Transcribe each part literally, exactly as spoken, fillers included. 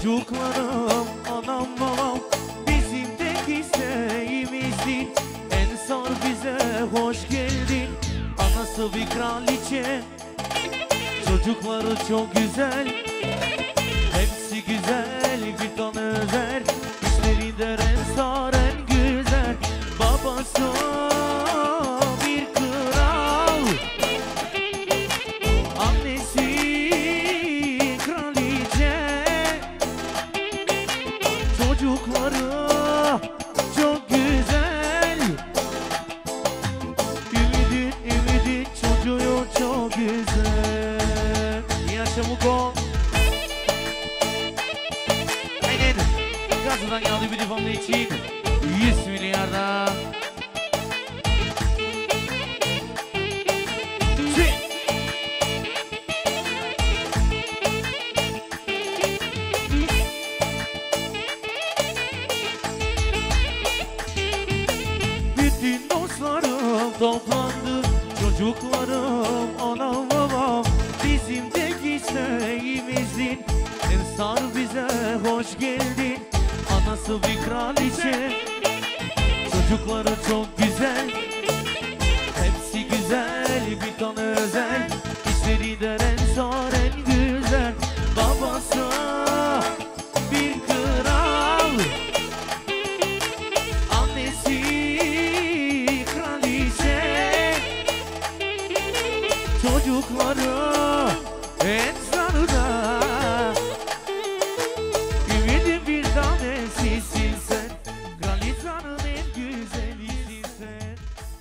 Çocuklarım, anam babam, bizim tek isteğimizdi. Ensar bize hoş geldin. Anası bir kraliçe, çocukları çok güzel. Hepsi güzel, bir tane özel. İşleri de Ensar en güzel. Babası bir kral, annesi kraliçe. Çocukları çok güzel. Ümidin, ümidin çocuğu çok güzel. Yaşa Muko. Aynen. Gazından geldi bir defamlı için yüz milyarda. Bütün dostlarım toplandı. Çocuklarım, anam babam, bizim tek isteğimizdin. Ensar bize hoş geldin. Anası bir kraliçe, çocukları çok güzel. Hepsi güzel, bir tane özel. İşleri de Ensar en güzel. Babası bir kral, annesi kraliçe. Çocukları Ensar'ı da. Ümidim bir tanesisin sen. Kraliçanın en güzelisin sen.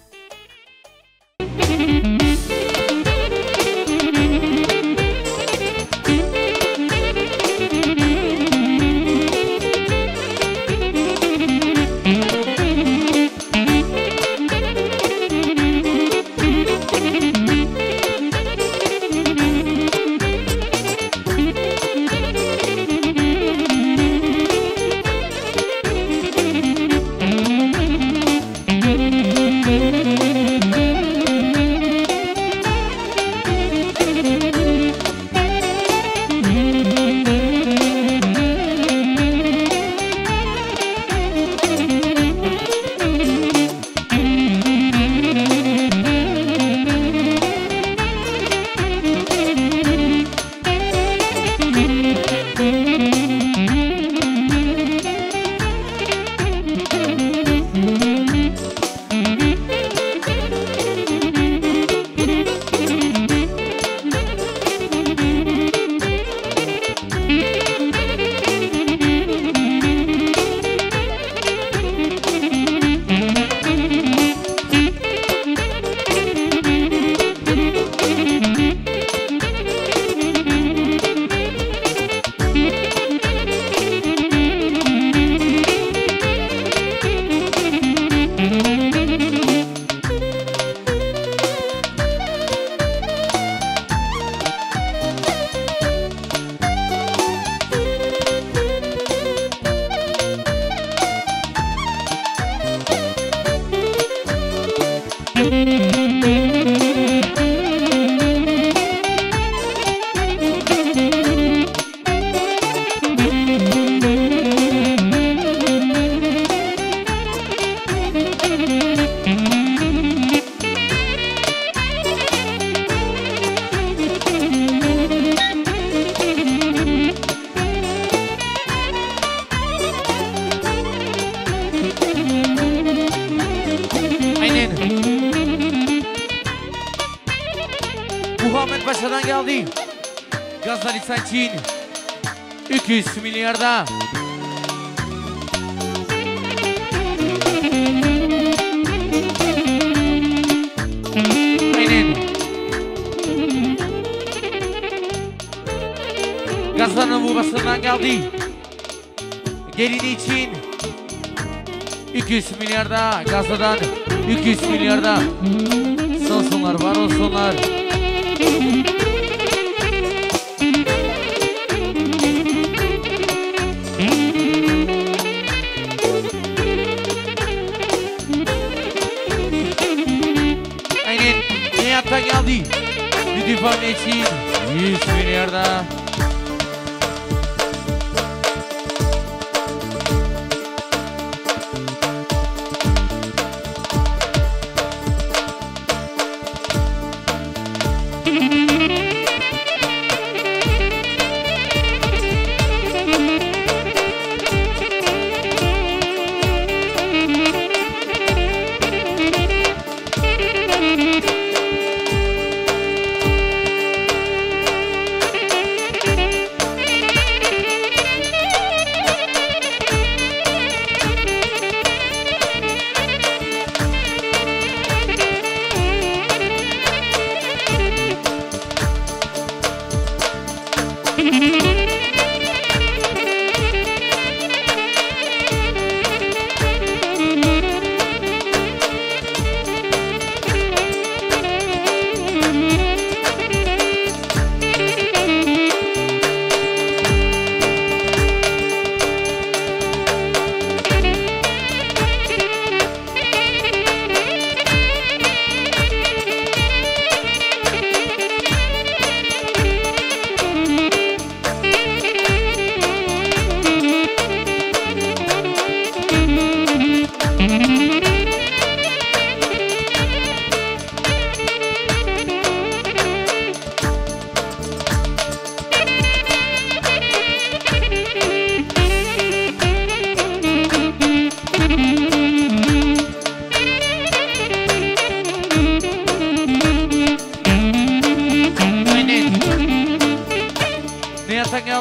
Muhammed Paşa'dan geldi. Gazali Saçin iki yüz milyarda. Aynen. Gazan'ın babasından geldi. Gelini için iki yüz milyarda. Gaza'dan iki yüz milyarda. Sağ olsunlar, var olsunlar. Aynen. Nihat'tan geldi. Lütfen için yüz milyarda.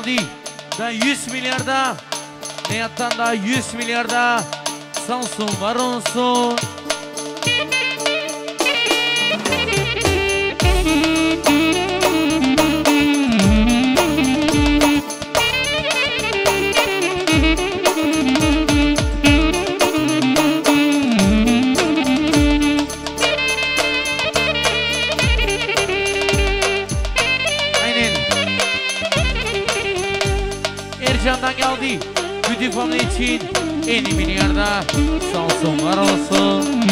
geldi. Da yüz milyarda. Niyattan da yüz milyarda. Sağ olsun, var olsun. Ercan'dan geldi. Bütün family için elli milyarda. Sağ olsun, var olsun.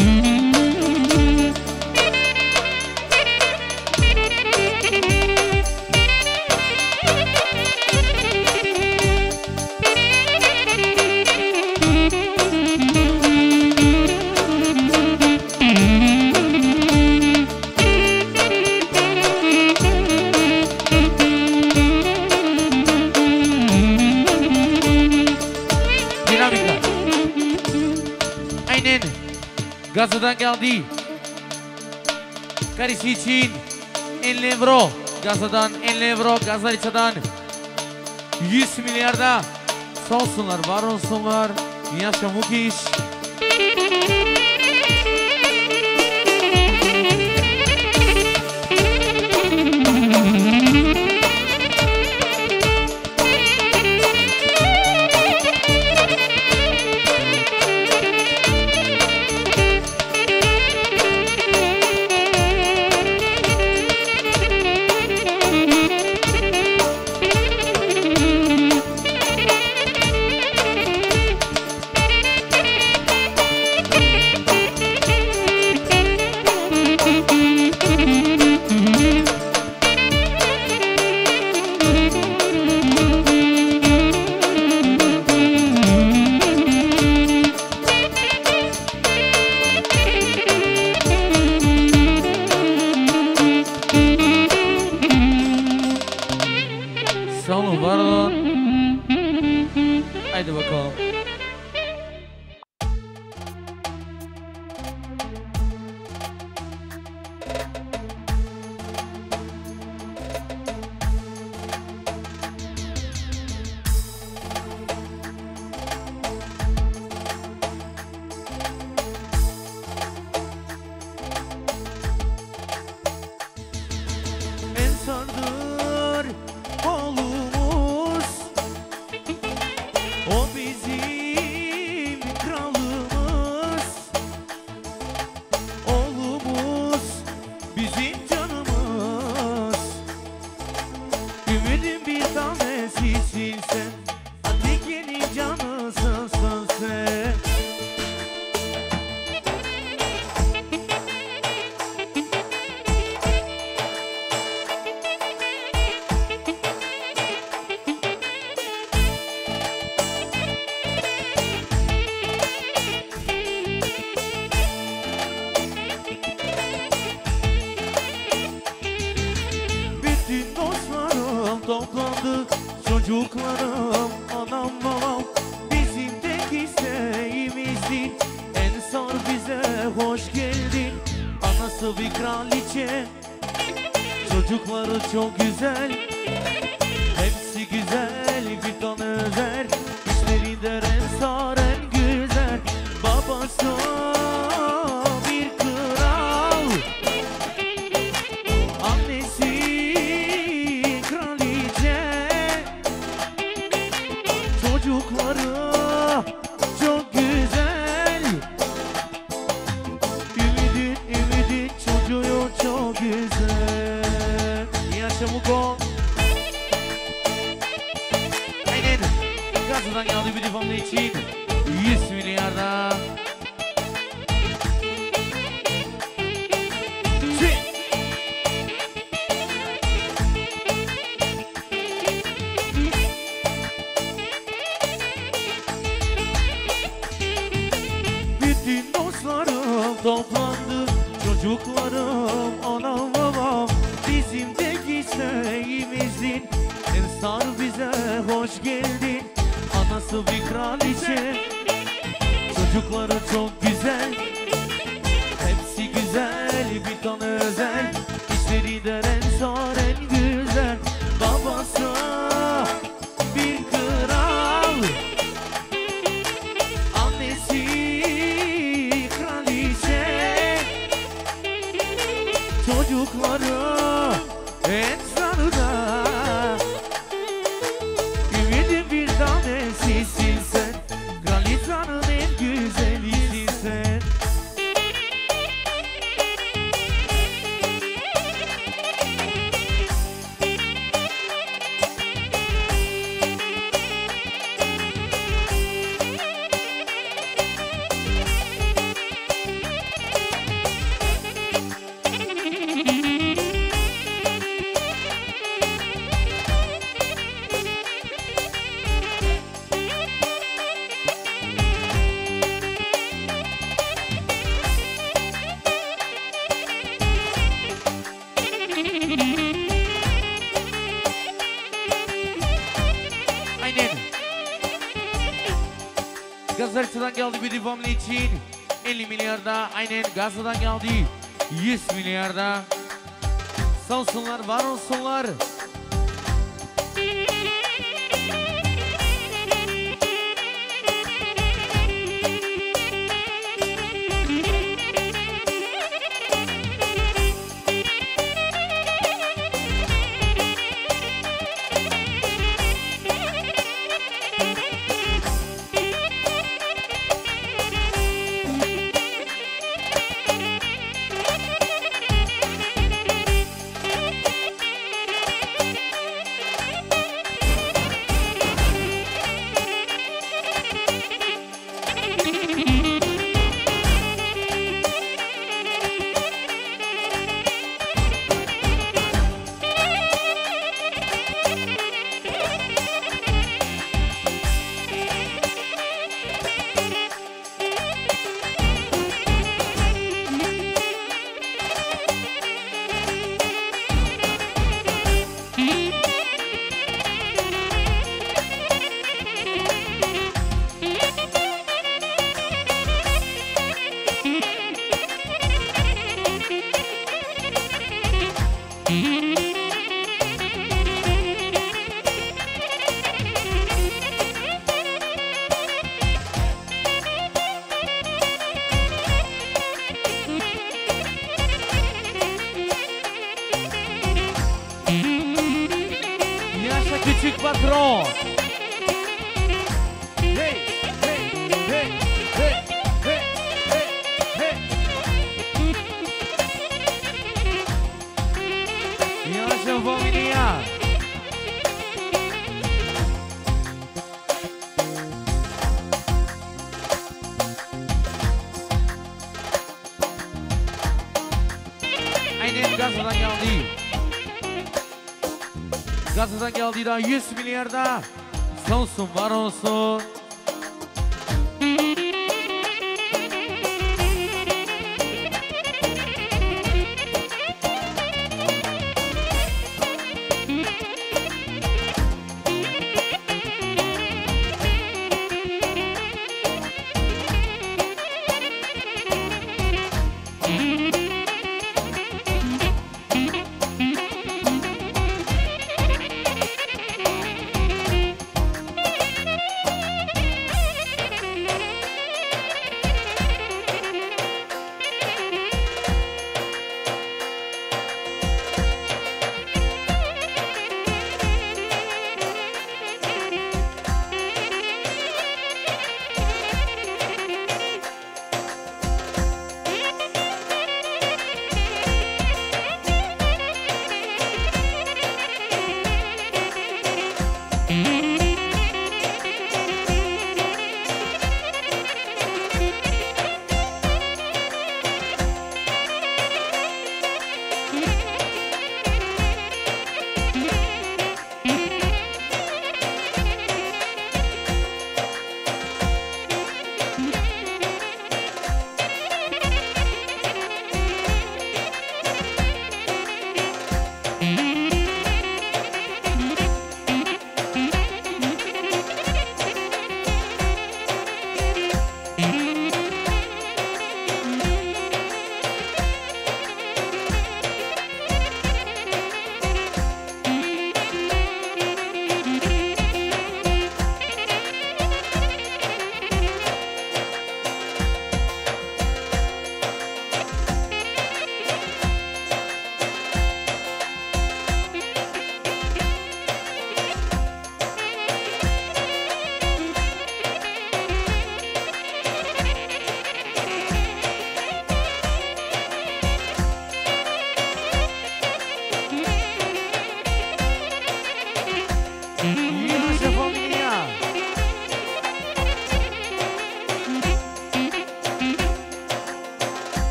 Gazdan geldi. Karısı için elli euro. Gazdan elli euro. Gazaliçadan yüz milyarda. Sağ olsunlar, var olsunlar. Yaşa Mukiş. Haydi bakalım. Ensardır oğlumuz, o bizim kralımız. Oğlumuz bizim canımız. Ümidim bir tanesisin sen, hadi gelin canısın sen. Toplandı çocuklarım, anam babam, bizim tek isteğimizdi. Ensar bize hoş geldin. Anası bir kraliçe, çocukları çok güzel, hepsi güzel, bir tane özel. İşleri de Ensar en güzel. Babası bir kral, annesi çocukları çok güzel. Ümidin, ümidin çocuğu çok güzel. Yaşa Muko. Aynen. Gazdan geldi bir defamlı için yüz milyarda. Toplandı çocuklarım, anam babam, bizim tek isteğimizdin. Ensar bize hoş geldin. Anası bir kraliçe, çocukları çok güzel, hepsi güzel, bir tane özel. İşleri de Ensar en güzel. Babası çocukları eczanıda. Ümidim bir tanesisin sen, kraliçanın en güzelisin sen. Gazze'den geldi bir devamlı için elli milyarda, aynen Gazze'den geldi yüz milyarda. Sağ olsunlar, var olsunlar. Küçük patron. Hey, hey, hey, hey, hey, hey, hey. Yaşa familia. Aynen Gazze'den geldi. Gazze'den geldi daha yüz milyarda. Sağ olsun, var olsun.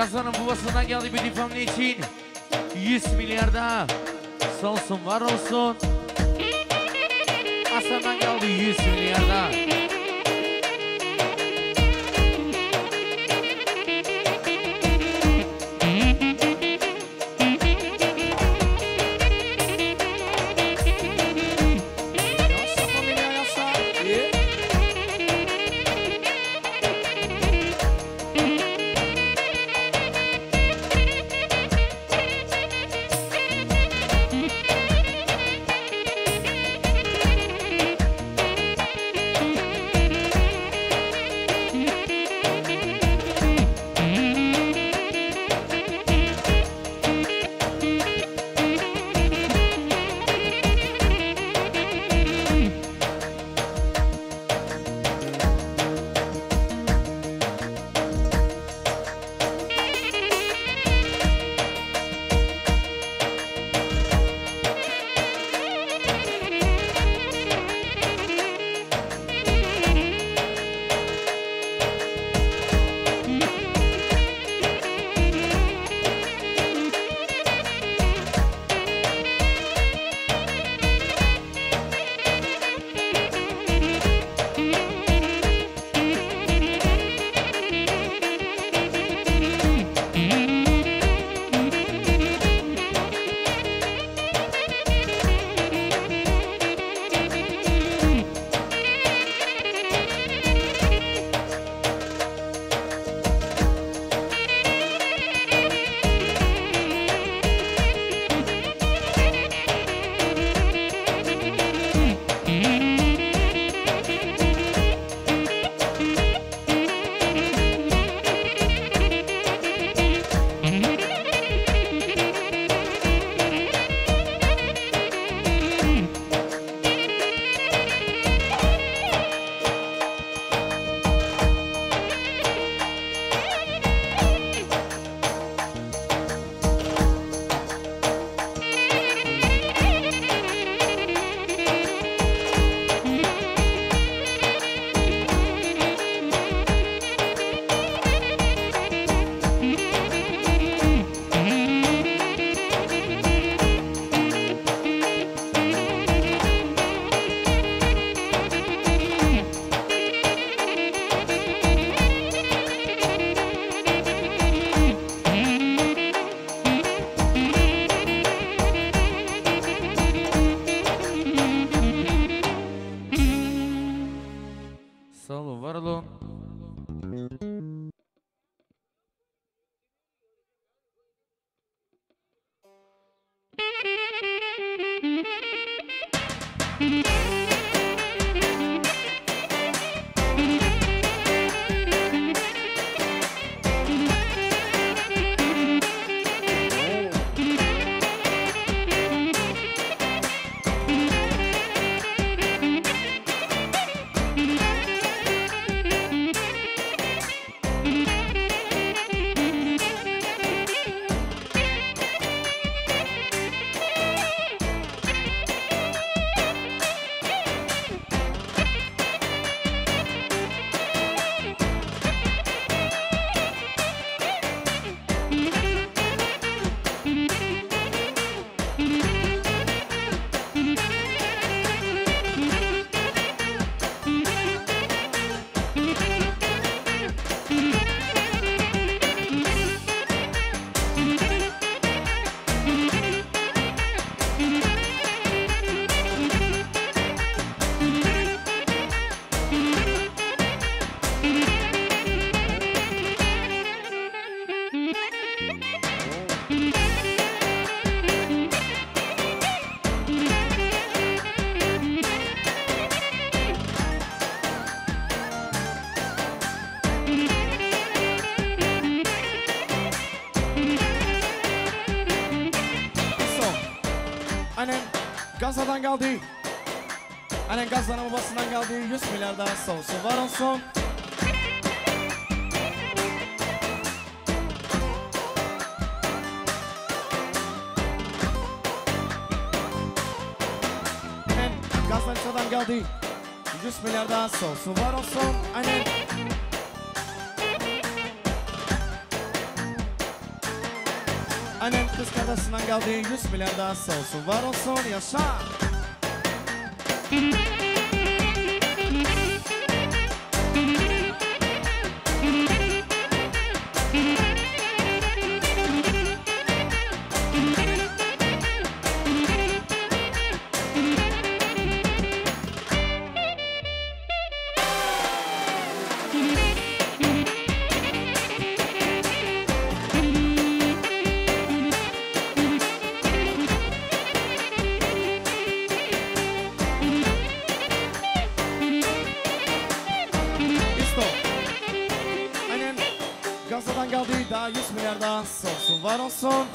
Gazanın babasından geldi bir difamlı için yüz milyarda sağ olsun var olsun. Hasan'dan geldi yüz milyarda. Gazdan geldi. Annen Gazdan'ın babasından geldi. yüz milyardan sağ olsun, var olsun. Annen Gazdan'dan geldi. yüz milyardan sağ olsun, var olsun. Annen Aynen kız kardeşinden geldi yüz milyar daha sağ olsun var olsun yaşa. Gazdadan geldi daha yüz milyar daha sağ olsun var olsun.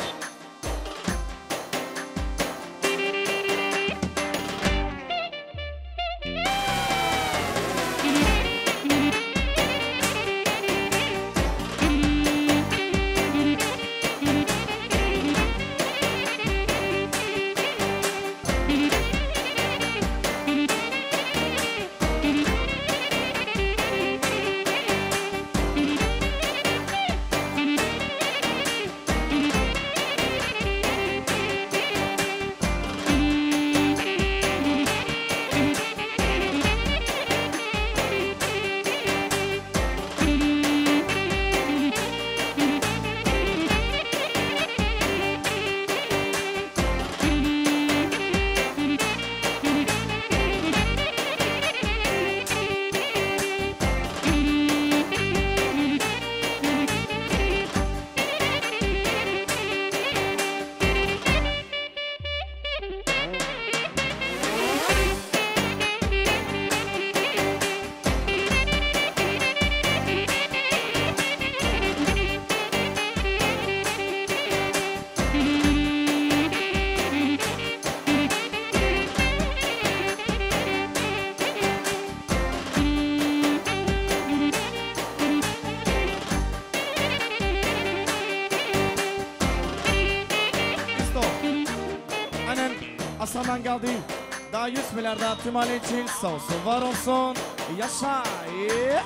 Hasan'dan geldi daha yüz milyar daha tüm aile için sağ olsun var olsun yaşa. Yeah.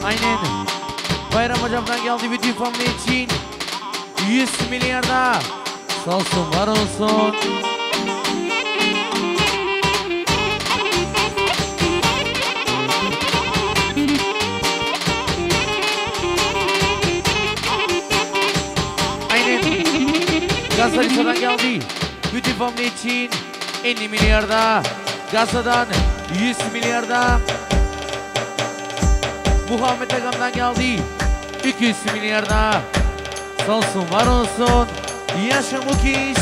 Aynen. Bayram hocamdan geldi bütün family için yüz milyarda. Sağ olsun, var olsun. Aynen. Gazaliça'dan geldi bütün family için elli milyarda. Gaza'dan yüz milyarda. Muhammed Agam'dan geldi iki yüz milyarda. Sağ olsun, var olsun. Yaşa Mukiş.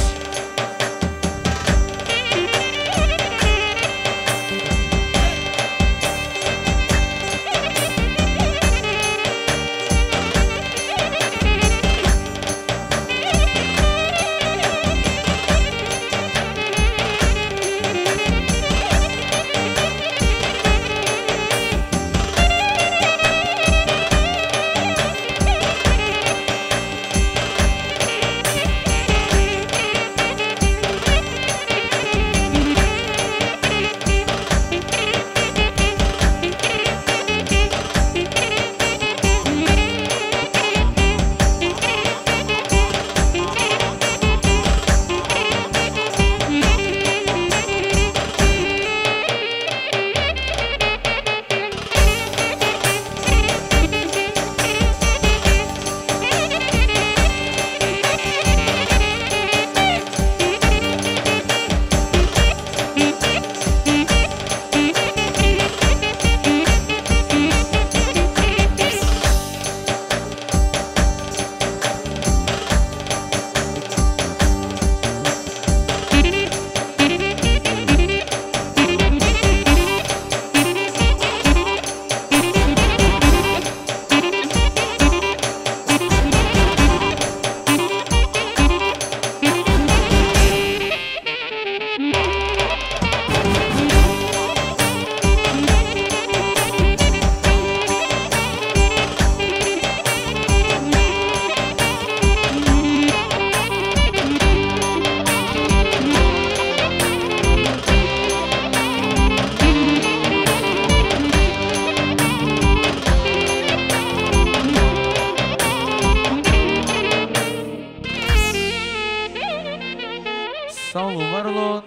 Sağ olun, var olun.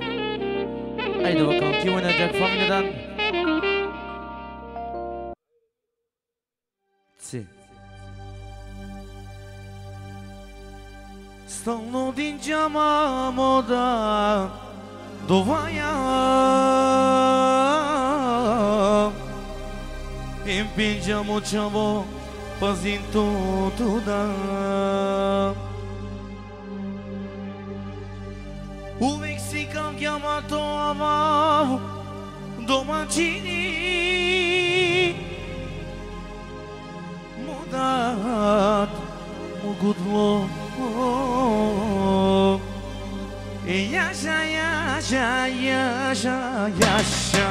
Haydi bakalım kim oynayacak familyeden? Si. Stanno diciamo da dov'ia impingiamo ciamo pazinto da o Mexican chiamato amavo domani modat mugudlo e yaşa yaşa yaşa yaşa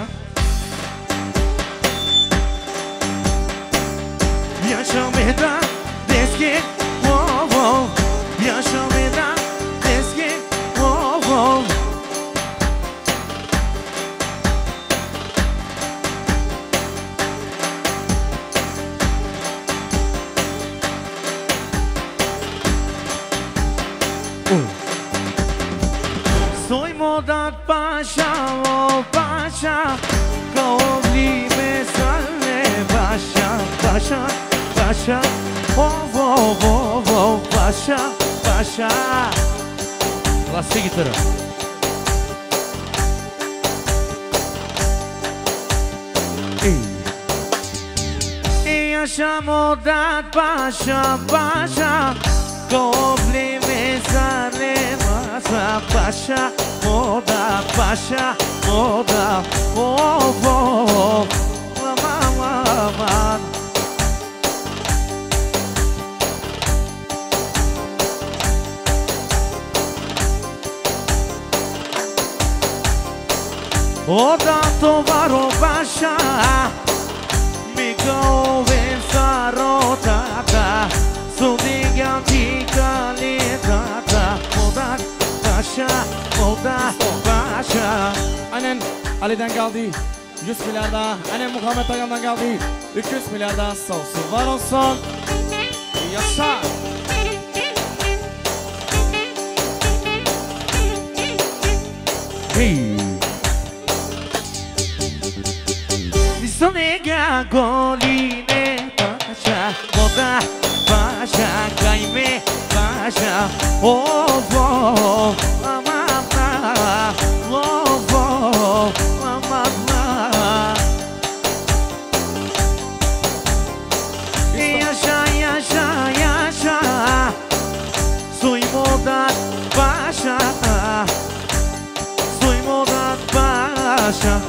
yaşa meda deske wow wow yaşa meda deske wow wow Soy modat paşa o paşa Kovli mesale paşa paşa paşa Oh oh oh oh paşa paşa Lastik gitarı E yaşa modat paşa paşa Kovli mesale paşa paşa Moda paşa moda oh oh aman aman Oda tovaro paşa mi gove sarotata sudiganti kalitata moda paşa moda paşa Aynen Ali'den geldi yüz milyarda. Anne Muhammed Agam'dan geldi. iki yüz milyarda sağ olsun, var olsun. Yaşa. Hey. Sonega goline pasha, moda pasha, kaime pasha, oh oh, mama, oh oh, mama. Yaşa yaşa yaşa, soy moda pasha, soy moda pasha.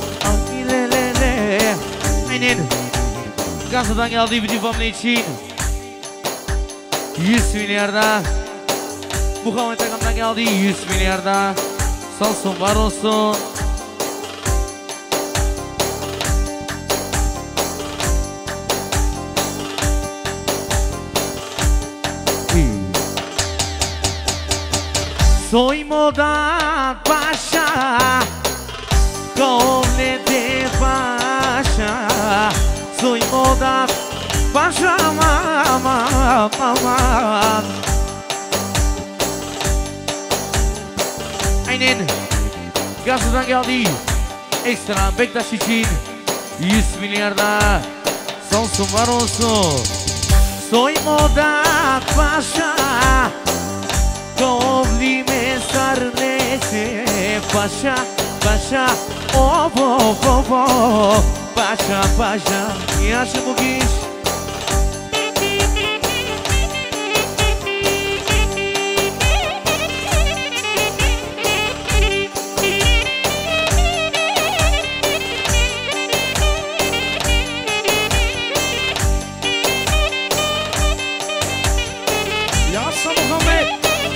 Aynen. Gazedan geldi bütün family için yüz milyarda. Muhammed Agam'dan geldi yüz milyarda. Sağ olsun, var olsun. Soy moda paşa, doble de paşa. Soy moda paşa, mama, mama. Aynen. Gazedan geldi. Ekstra Bektaş için yüz milyarda. Sağ olsun, var olsun. Soy moda paşa, doble me sarnese paşa, paşa, oh oh oh oh. Paşa paşa, yaşa bu giş. Yaşa Muhammed.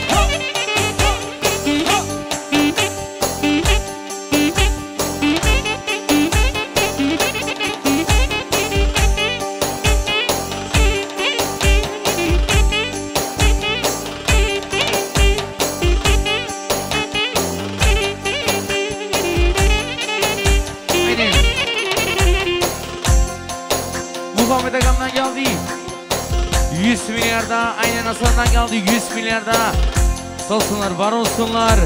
Muhammed Agam'dan geldi yüz milyarda. Aynen Hasan'dan geldi yüz milyarda. Sağ olsunlar, var olsunlar.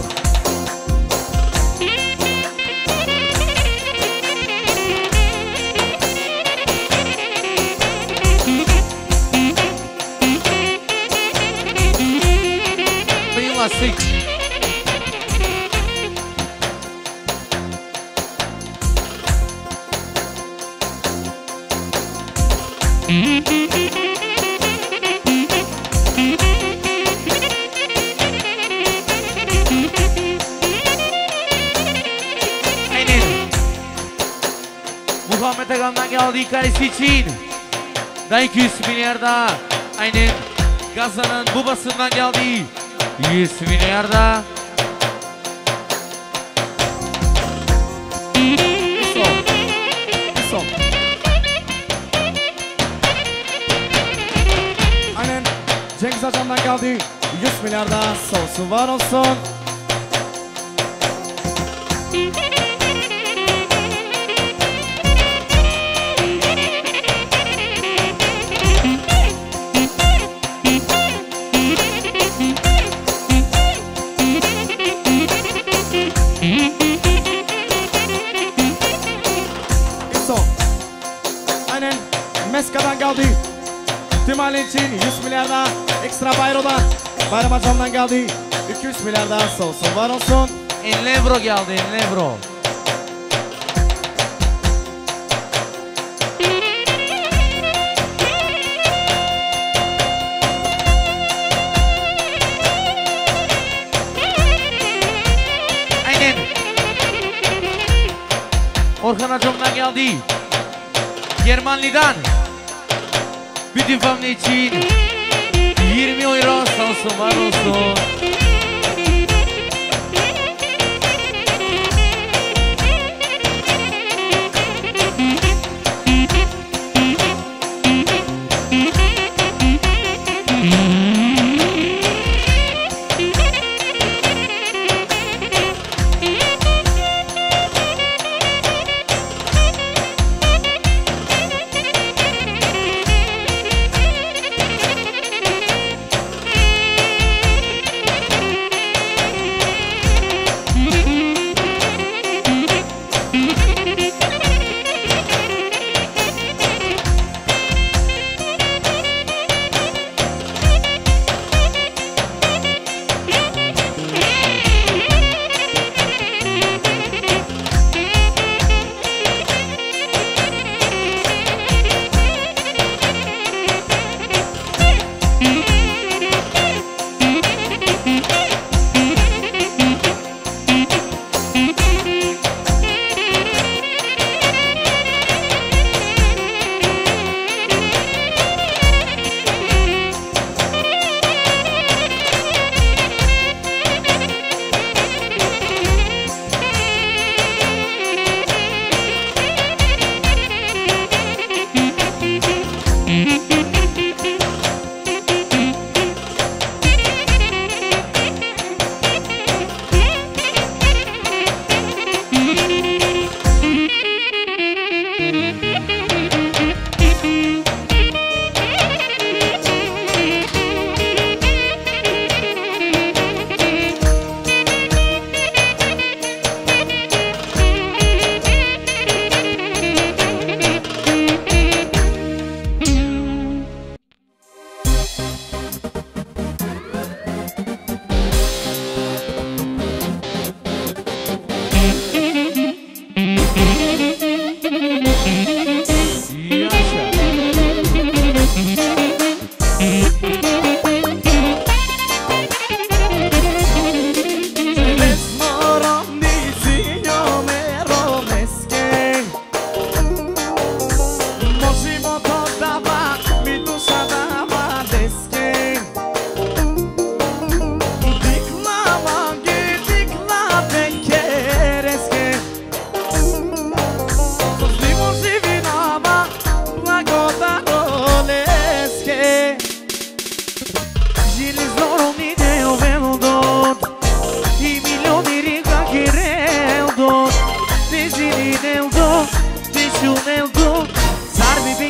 Duyulasık. Aynen. Muhammed Agam'dan geldi karesi için. Da iki yüz milyarda. Aynen. Gazan'ın babasından geldi yüz milyarda. Son. Aynen. Cengiz Acan'dan geldi yüz milyarda. Sağ olsun, var olsun. Aynen. Meska'dan geldi. Tüm aile için yüz milyarda. Ekstra Bayro'dan. Bayram Acan'dan geldi iki yüz milyarda. Sağ olsun, var olsun. Enlebro geldi, Enlebro. Aynen. Orhan Acan'dan geldi Germanlı'dan. Bütün family için yirmi euro. Sağ olsun, var olsun.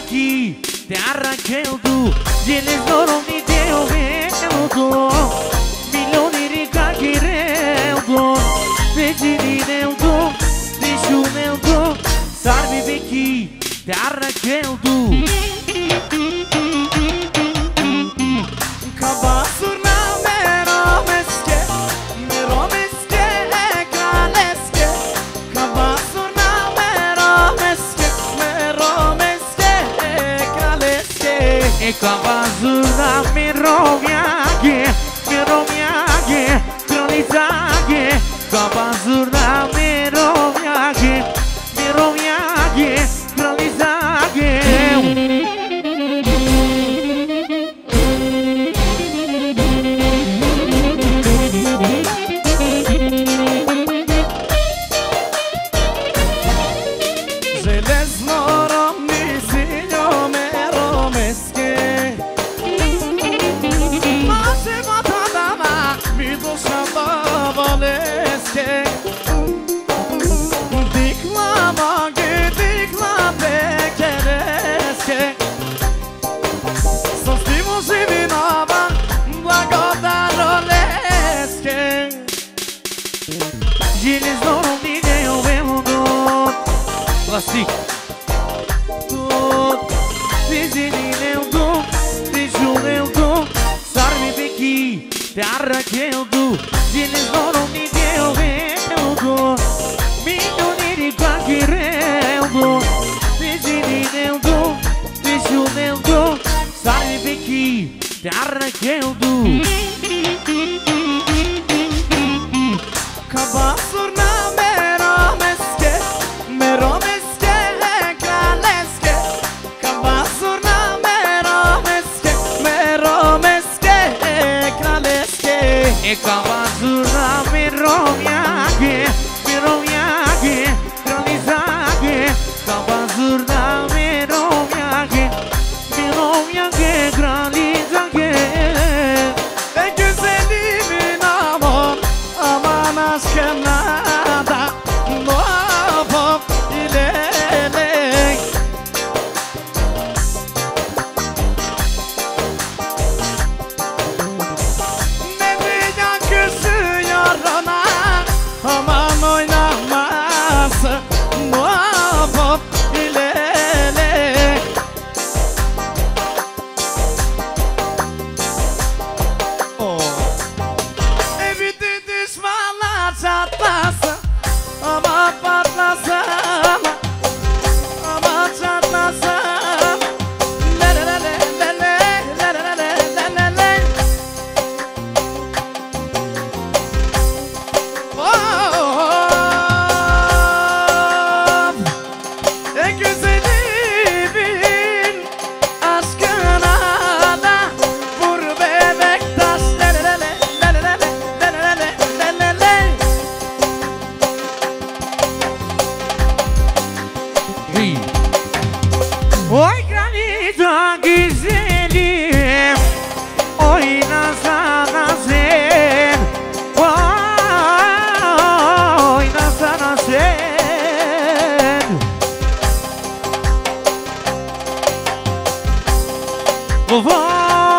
vecchi terra che tu gli loro di Dio venuto milioni di cacchireuto vecini neuto nessuneuto sarvi vecchi terra che tu Kabasurna mero meske mero meske kraleske Kabasurna mero meske mero meske kraleske e Kabazurna mi roviaghe mi roviaghe kralizaghe Kabazurna mi roviaghe mi roviaghe kralizaghe Plastic Tot Vizinile eu duc Dejule eu duc Sarmi vecchi Terra che eu duc Zile zoroni che eu eu duc Milioni di qualche eu duc Vizinile eu duc Dejule eu duc Sarmi vecchi Terra che eu duc Kabasurna mero meske mero meske kraleske Kabasurna mero meske mero meske kraleske e Kabazurna mi roviaghe mi roviaghe kralizaghe Kabazurna mi roviaghe mi roviaghe kralizaghe En güzelimin aman aman aşkına da muhabbet ilerley Ne dünya küsüyor ona aman oynaması muhabbet ilerley Oh E bütün düşmanlar çatlasın ama patlasın ama çatlasın Le le le le le le le le le le le le Oh En güzelimin aşkına da vur bebek taş Le le le le le le le le le le le le le Hey. Oy granita güzelim Oynasana sen Oynasana sen Wow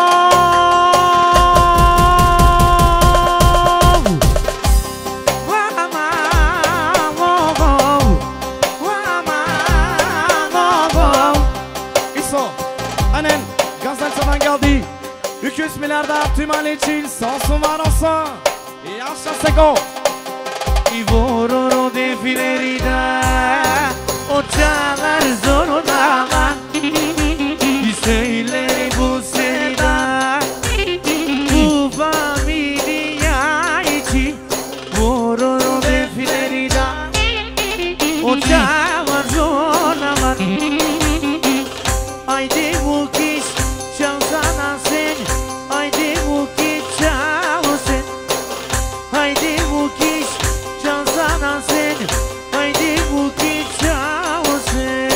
İso, annen Gazdança'dan geldi. iki yüz milyarda tüm aile için sonsun var olsun. Yaşa Seko. I vorrò definirida O çalar zoruna I söyleri bu serida Bu famiglia için Vorrò definirida O çalar zoruna Haydi bu kış çalsana sen Haydi bu kış çal sen Haydi bu kış çalsana sen Haydi bu kış çal sen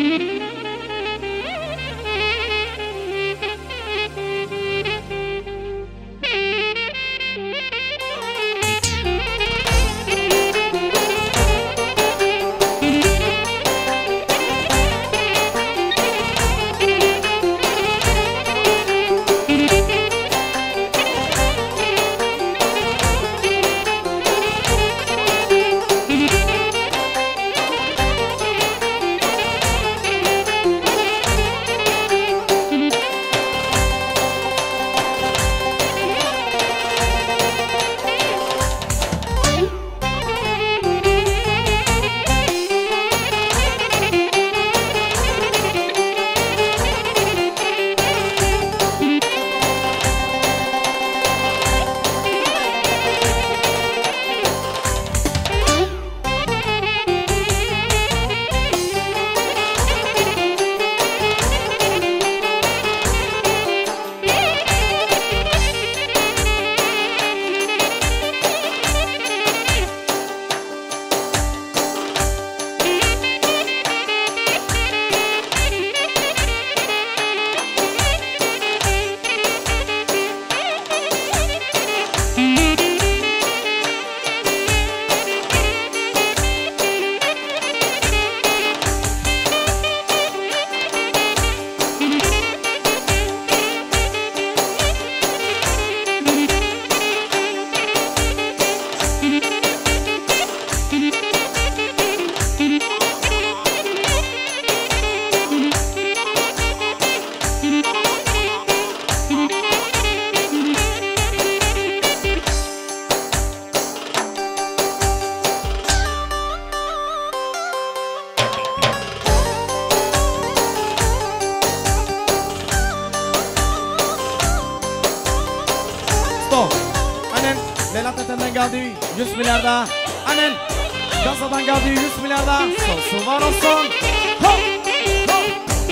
geldi yüz milyarda. Annen kasadan geldi yüz milyarda. Solsun var olsun. Hop hop.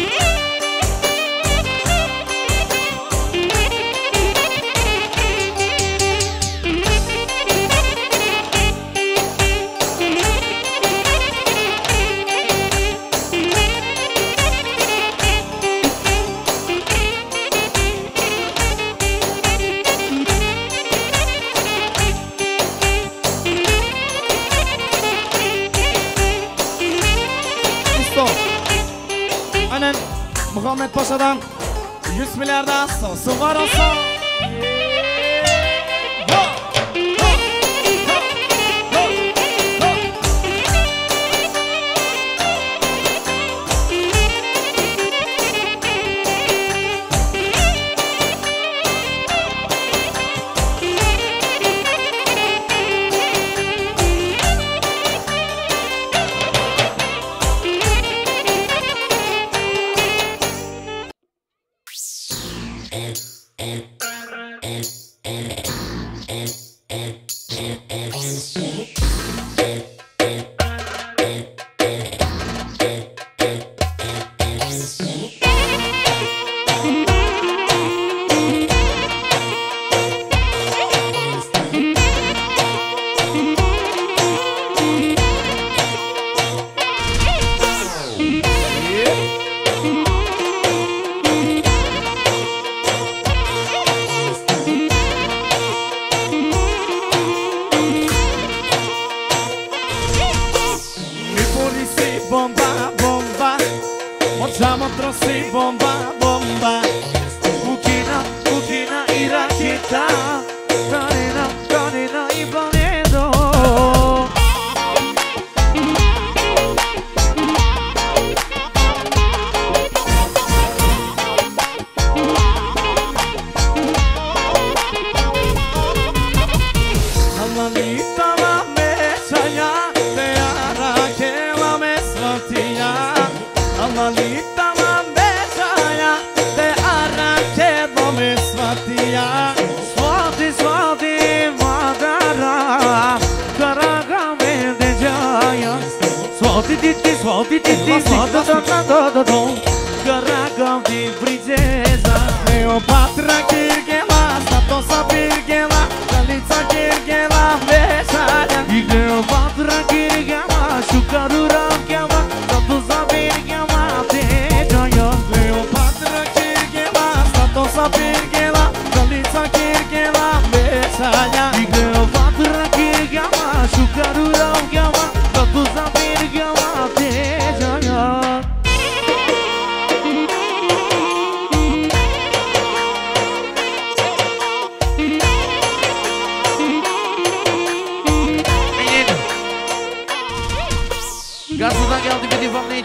Muhammed Paşa'dan yüz milyarda solsun var olsun.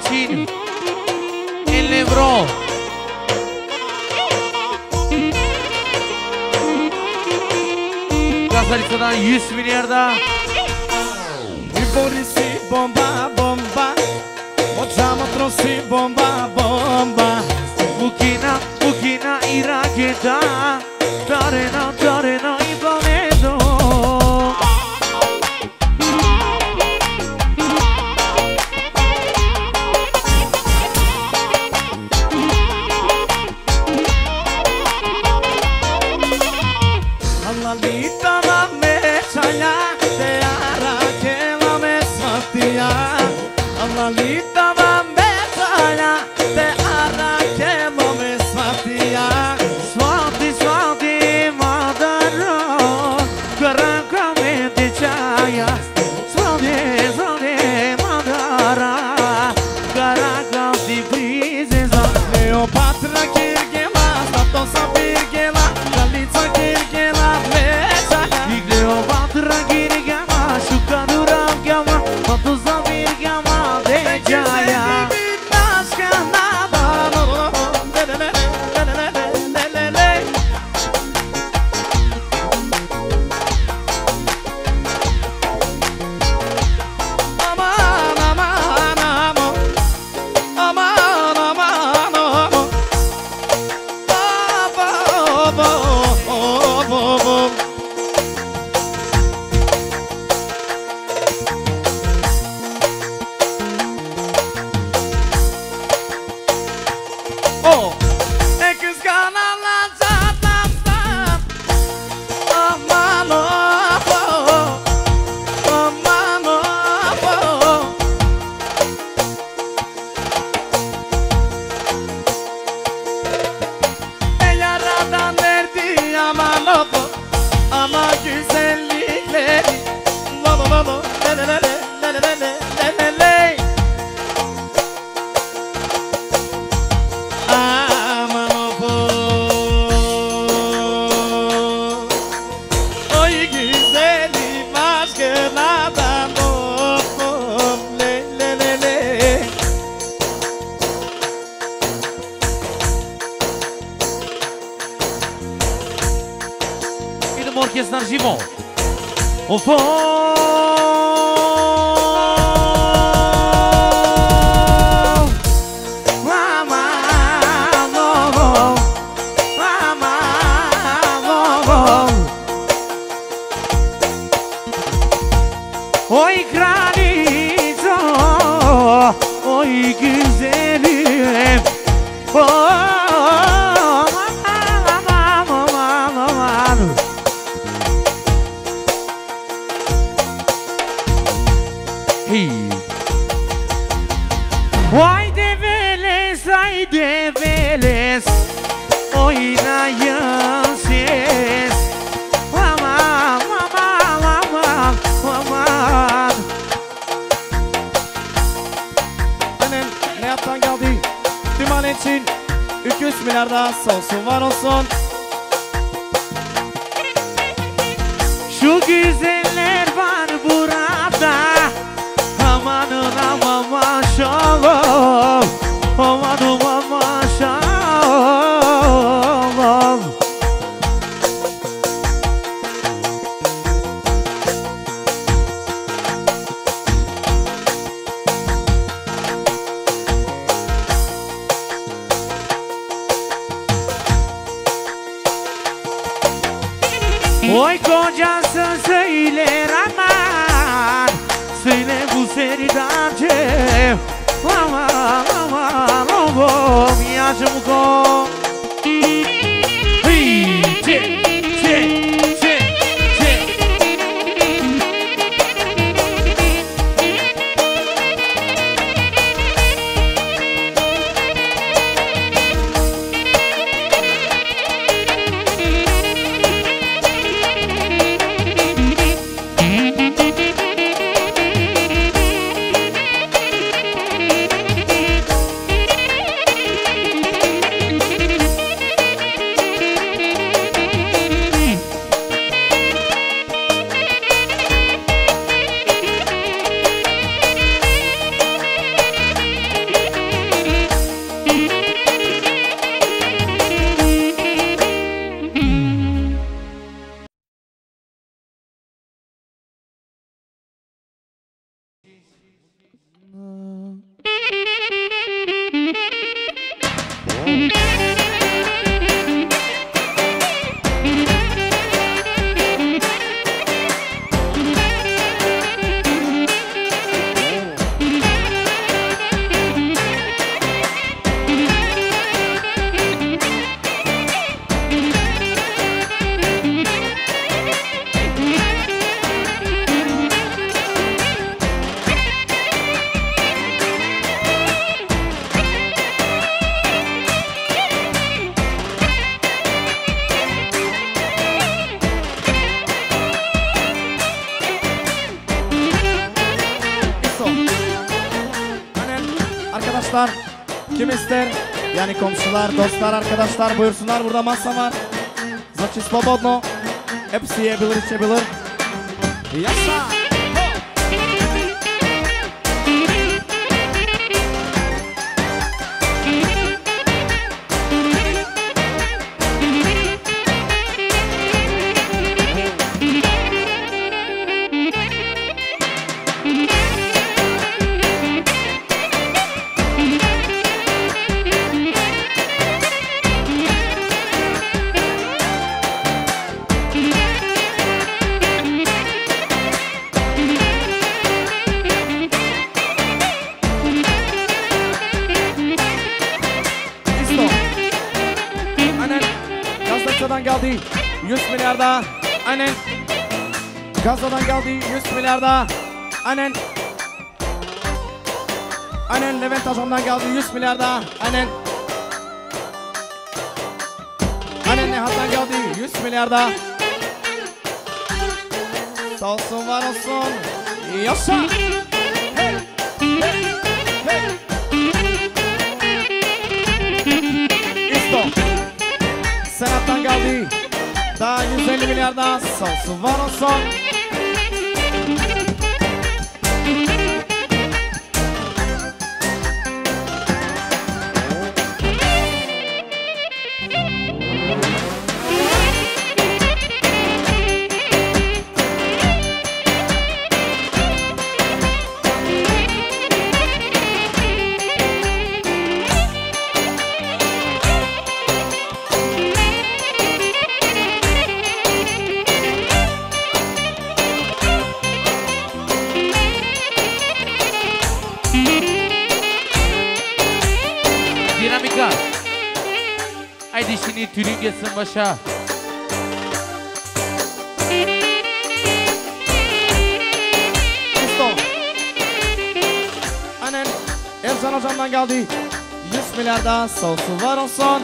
Malecini Elevro Gazarițădan yüz miliarda И Бориси бомба, бомба Моджама троси бомба, бомба Bukina, Bukina i raketa Tarena, Tarena i planeto Lalita la mechaya Te ara que la me satia Lalita la mechaya Te ara que la me satia Svati, svati, madara Karanka me de chaya Svati, svati, madara Karanka si prizeza Cleopatra Kirgela Statosa Virgela Galița Kirgela mechaya I Cleopatra Kirgama Shukadura Gama Matuza Virgama de chaya Orchestra Jimo O fo Mama no Mama no Oy kraliço Oy güzelim Oh Vay de Veles, ay de Veles Oynayın siz Aman, aman, aman, aman Benim Nihat'tan geldi Timan için iki yüz milyarda olsun var olsun Şu güzeller var burada Amanın ama maşallah Amanın ama maşallah Oy kocası söyler aman Söyle bu seridancı Aman aman oğlum Yaşım ko Hey çek çek çek çek Kim ister? Yani komşular, dostlar, arkadaşlar buyursunlar. Burada masa var. Значит, свободно. Hepsi yiyebilir, içebilir. Yaşa! Geldi yüz milyarda aynen. Gazodan geldi yüz milyarda aynen. Aynen Levent Ajan'dan geldi yüz milyarda aynen. Aynen Nihat'tan geldi yüz milyarda. Sağ olsun, var olsun. Yaşa! Hey! Hey! Hey! İsto! Senat'tan geldi. Daha yüz elli milyar daha. Sağ olsun, var olsun. Haydi şimdi türün geçsin başa. Listo. Aynen Ercan Hocam'dan geldi yüz milyar daha. Sağ olsun, var olsun.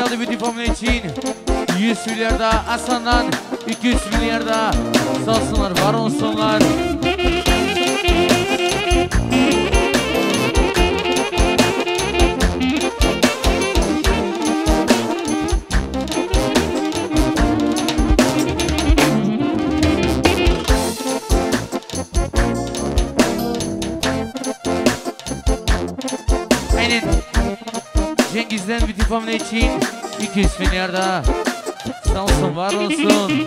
geldi bütün familya için. yüz milyarda Hasan'dan iki yüz milyarda sağ olsunlar, var olsunlar. Aynen. Cengiz'den bütün familya için iki yüz milyarda sağ olsun, var olsun.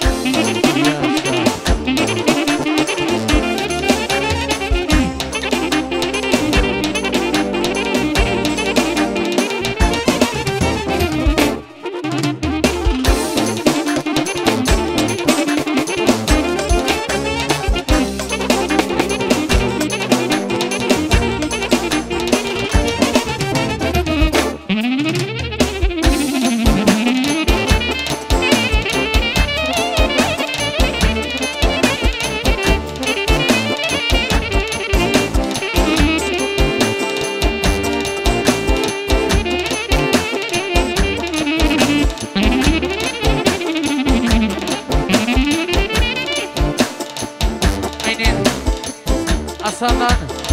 Hasan'dan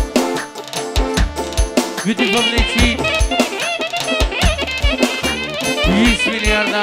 bütün familya için yüz milyarda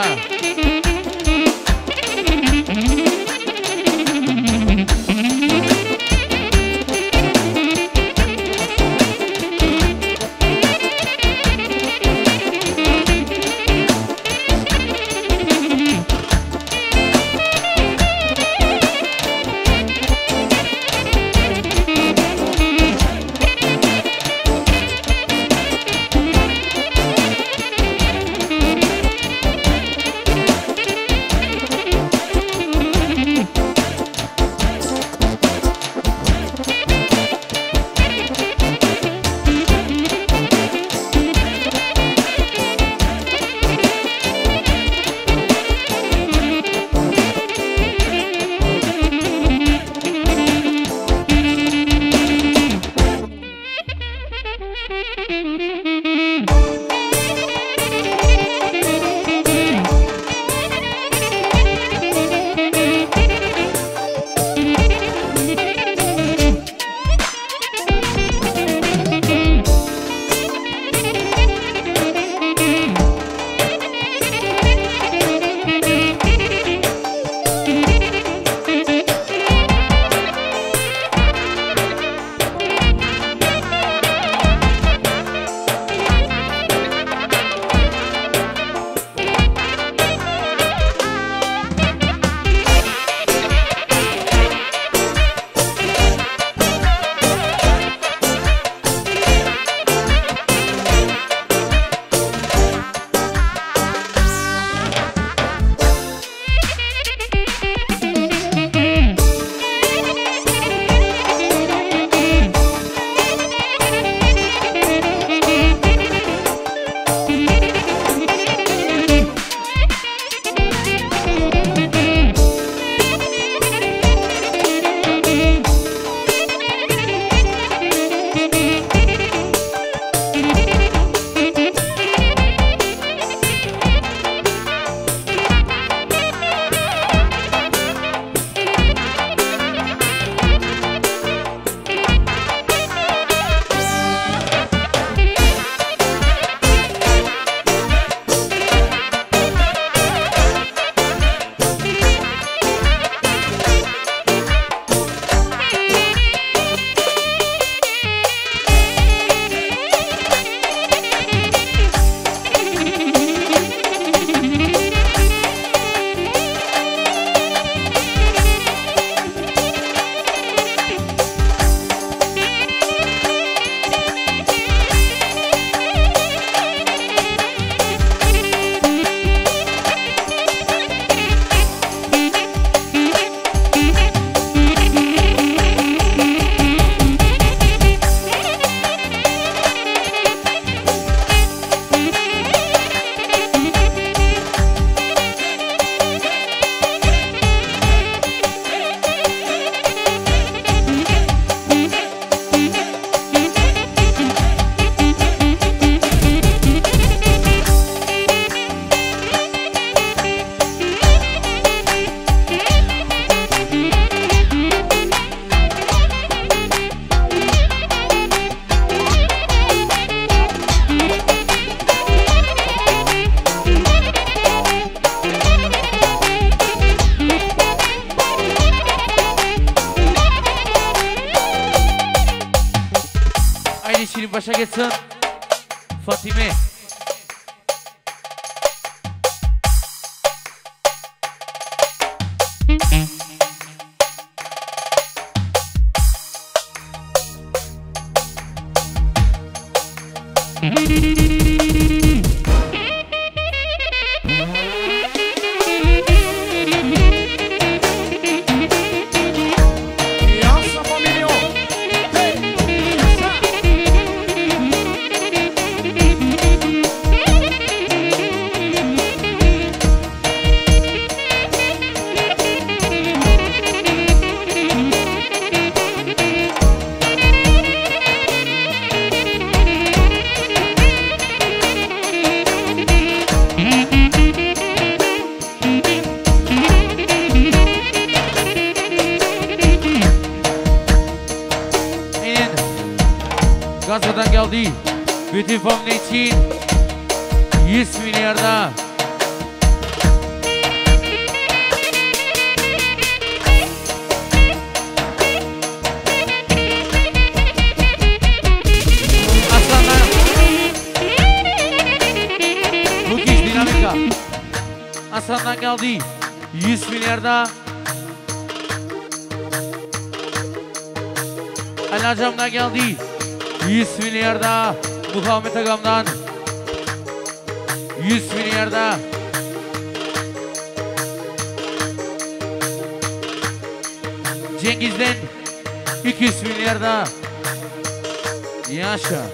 Şirin başa geçsin. Fatime. Gazadan geldi. Bütün family için yüz milyarda. Aslanlar. Müthiş dinamika. Aslandan geldi. yüz milyarda. Alacamdan geldi. yüz milyarda Muhammed Agam'dan yüz milyarda Cengiz'den iki yüz milyarda Yaşa.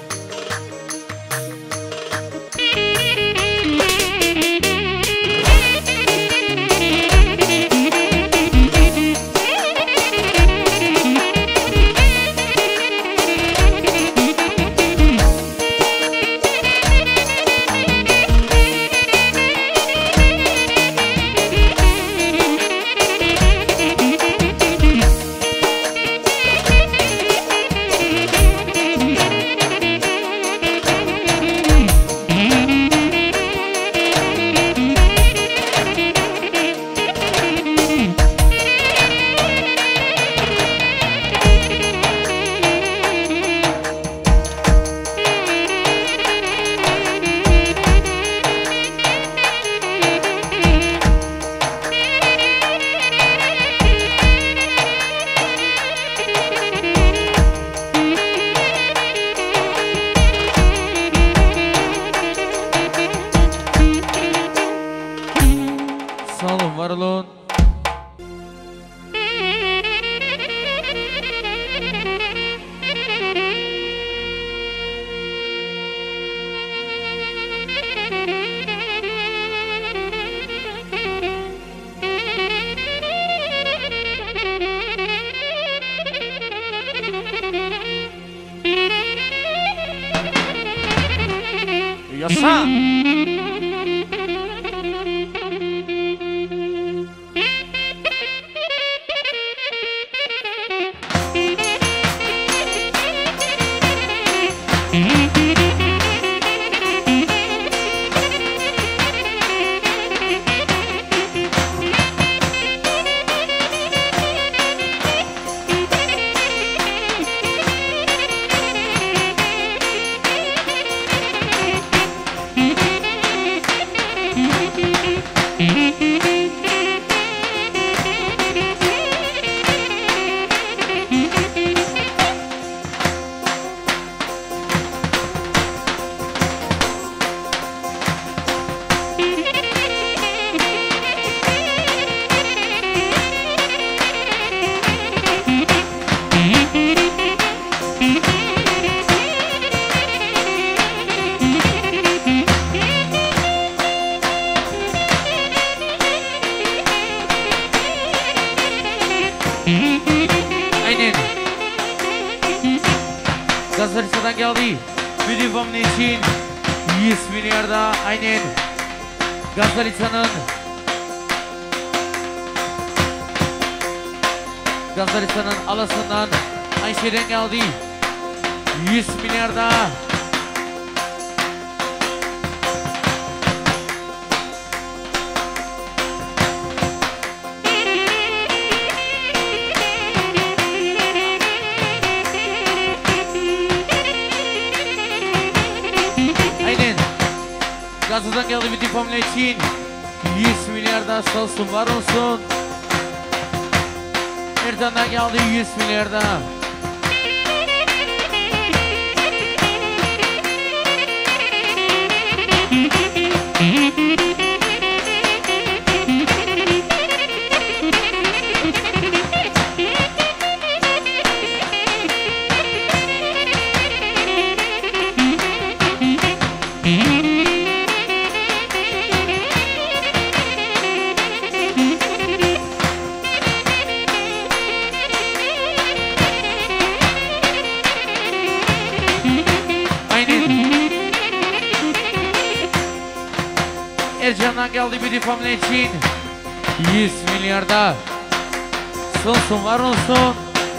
Yasa. Gazeteci'den geldi. Bütün family için yüz milyarda aynen Gazeteci'nin Gazeteci'nin alasından Ayşe'den geldi. yüz milyarda Gazdan geldi bütün familya için yüz milyarda sağ olsun var olsun. Ertan'dan geldi yüz milyarda. Ercan'dan geldi bir familya için yüz milyarda sonsun var olsun.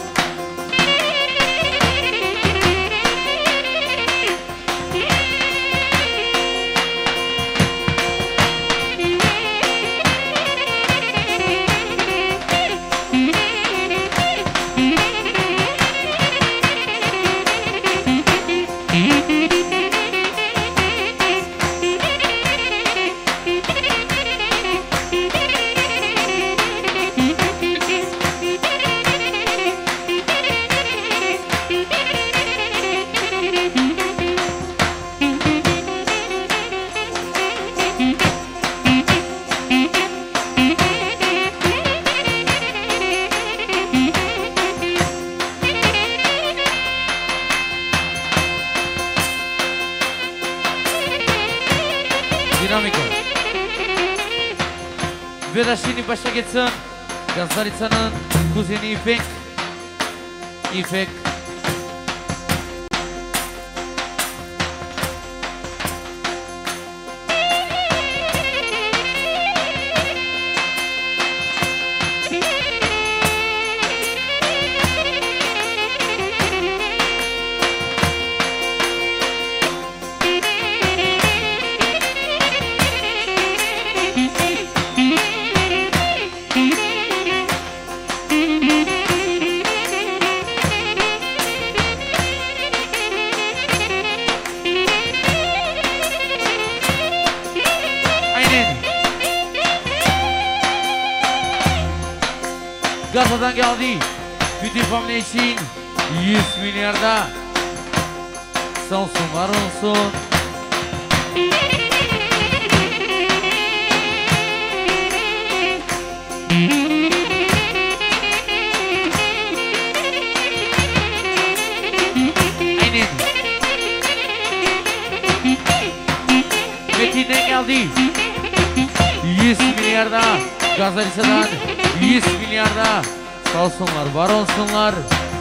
Dinamika. Ve şimdi başa geçsin. Gazlaritsa'nın kuzeni İpek. İpek. Gazdan geldi bütün familya için yüz milyarda sağ olsun var olsun. Aynen. Metin'den geldi yüz milyarda Gazlaritsa'dan yüz milyarda sağ olsunlar, var olsunlar.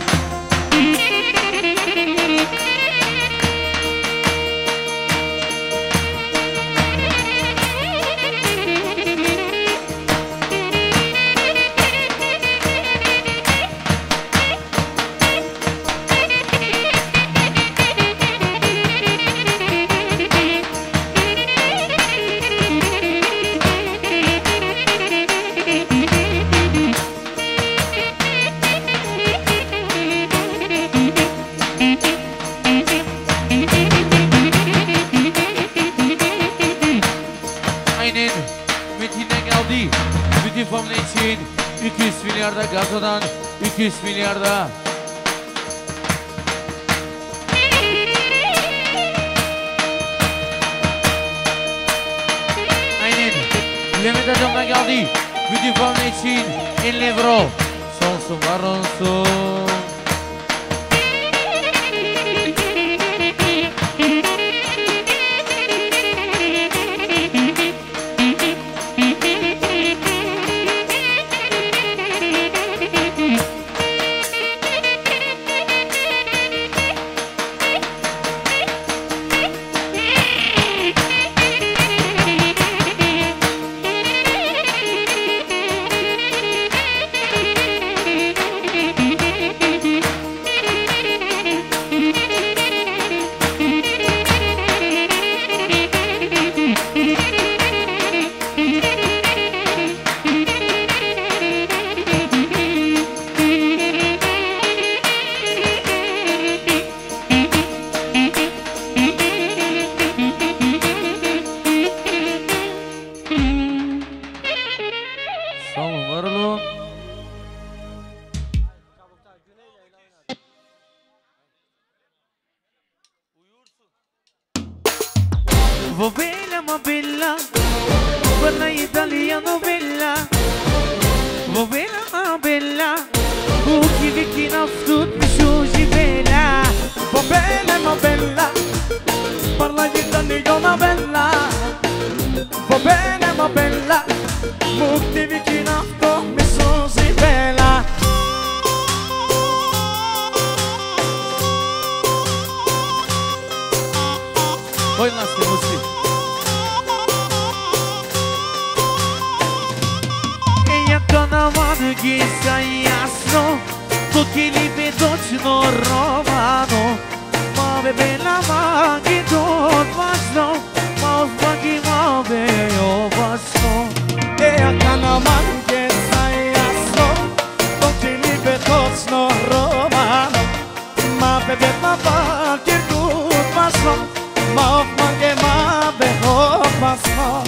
Bütün familya için iki yüz milyarda Gazdan iki yüz milyarda. Aynen. Levent Adam'dan geldi. Bütün familya için elli euro. Sonsun var olsun. Va bella ma bella, quella italiana bella. Va bella ma bella, occhi vicini a tutto mi sciogli bella. Va bene ma bella, parla italiana bella. Va bene ma bella, occhi vicini a tutto mi sciogli bella. Poi nas te musli. Che sai jasno, to che li vedo no romano, ma ve bella ma che tot vasno, ma faghi ma ve io vasno. E a canaman che sai jasno, to che li vedo no romano, ma ve bella ma che tot vasno, ma faghi ma ve io vasno.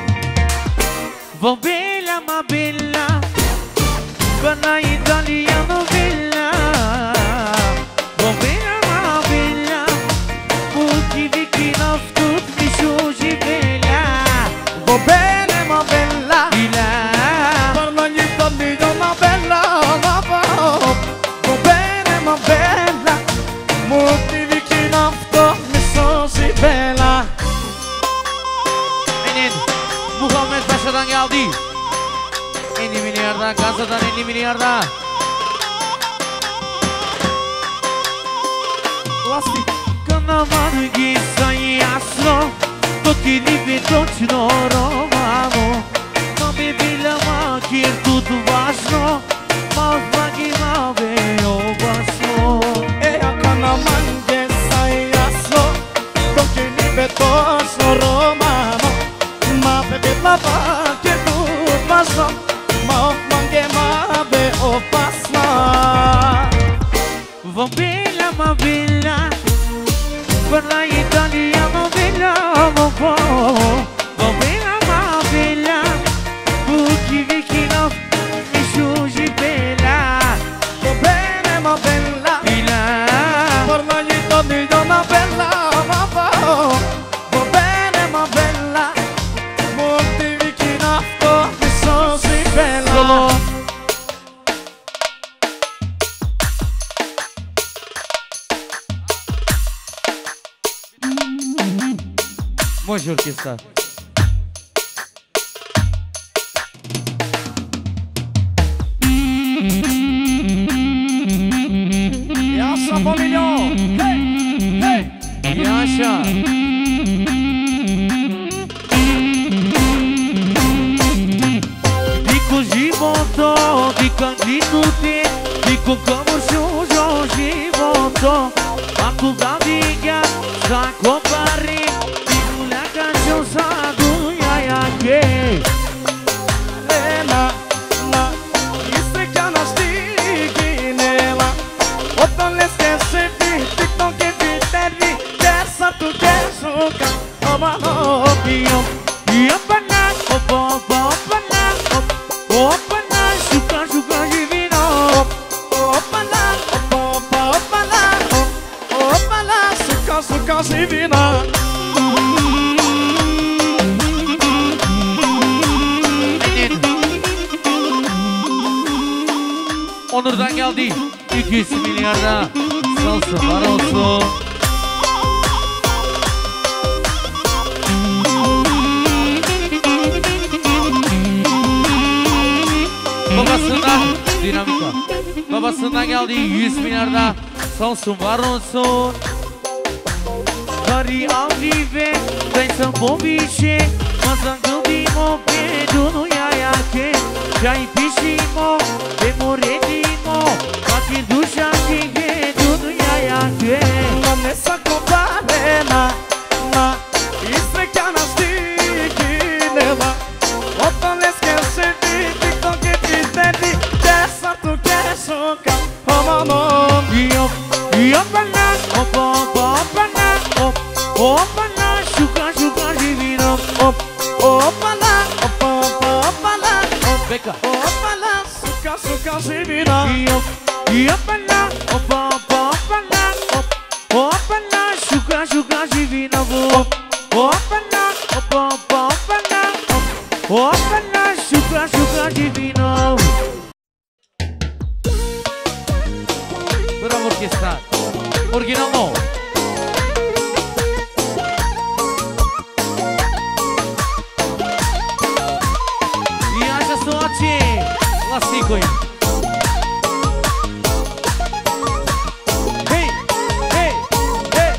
Va bella ma bella, quella italiana bella. Va bella ma bella, occhi vicini a tutto mi sciogli bella. Va bene ma bella, Bella, parla gli italiana bella. Va bene ma bella, molti vicini a tutto mi sciogli bella. Aynen. Muhammed Paşa'dan geldi. elli milyardan, kasadan elli milyardan. Lastik. Canaman che sai jasno, to che li vedo no romano, ma me bella ma che tutto vasno, ma faghi ma ve io vasno. E a canaman che sai jasno, to che li vedo no romano, ma bebe lava che tu vasno, ma mange ma be o pasma. Va bella ma bella, quella italiana bella. Va va bella ma bella, occhi vicini a mi sciogli bella. Va bene ma bella, Bella, parla gli italiana bella. Va bene ma bella, molti vicini a to mi sono si bella. solo. Mощь оркестра. Yaşa familjon, hey, hey. Yaşa. Dico životo, dico di tutti, dico come sono životo, ma tu da diga, sa compari, dico la canzone sa tu ya ya che. Lena, na, istrekana stiginela. Otan leske sevi, tikton ke vitervi, desa tu desuka, amano. Io, io parla, op, op, opala, op, opala, shuka, shuka, divino. Opala, opa, opala, opala, suka, suka, sivina. Aynen. Onur'dan geldi. iki yüz milyarda. Salsın var olsun. Babasından dinamika. Babasından geldi yüz milyarda. Salsın var olsun. Cari alvive, pensa poviše, ma zangubimo pedunu jaja che, čaj pišimo, demo redimo, ma ti duša ti gedunu jaja che. Ma ne sa koparena, na, istrekana stiginela. Otan leske sevi, tikton ke vitervi, desa tu desuka, amano. Io, io parla, op, op, opala, op, opala, shuka, shuka, divino, op, Opala, opa, opala, Beka. opala, suka, suka, sivina. io, io parla, op, op, opala, op, opala, shuka, shuka, divino, op, opala, Coin. Hei, hei, hei.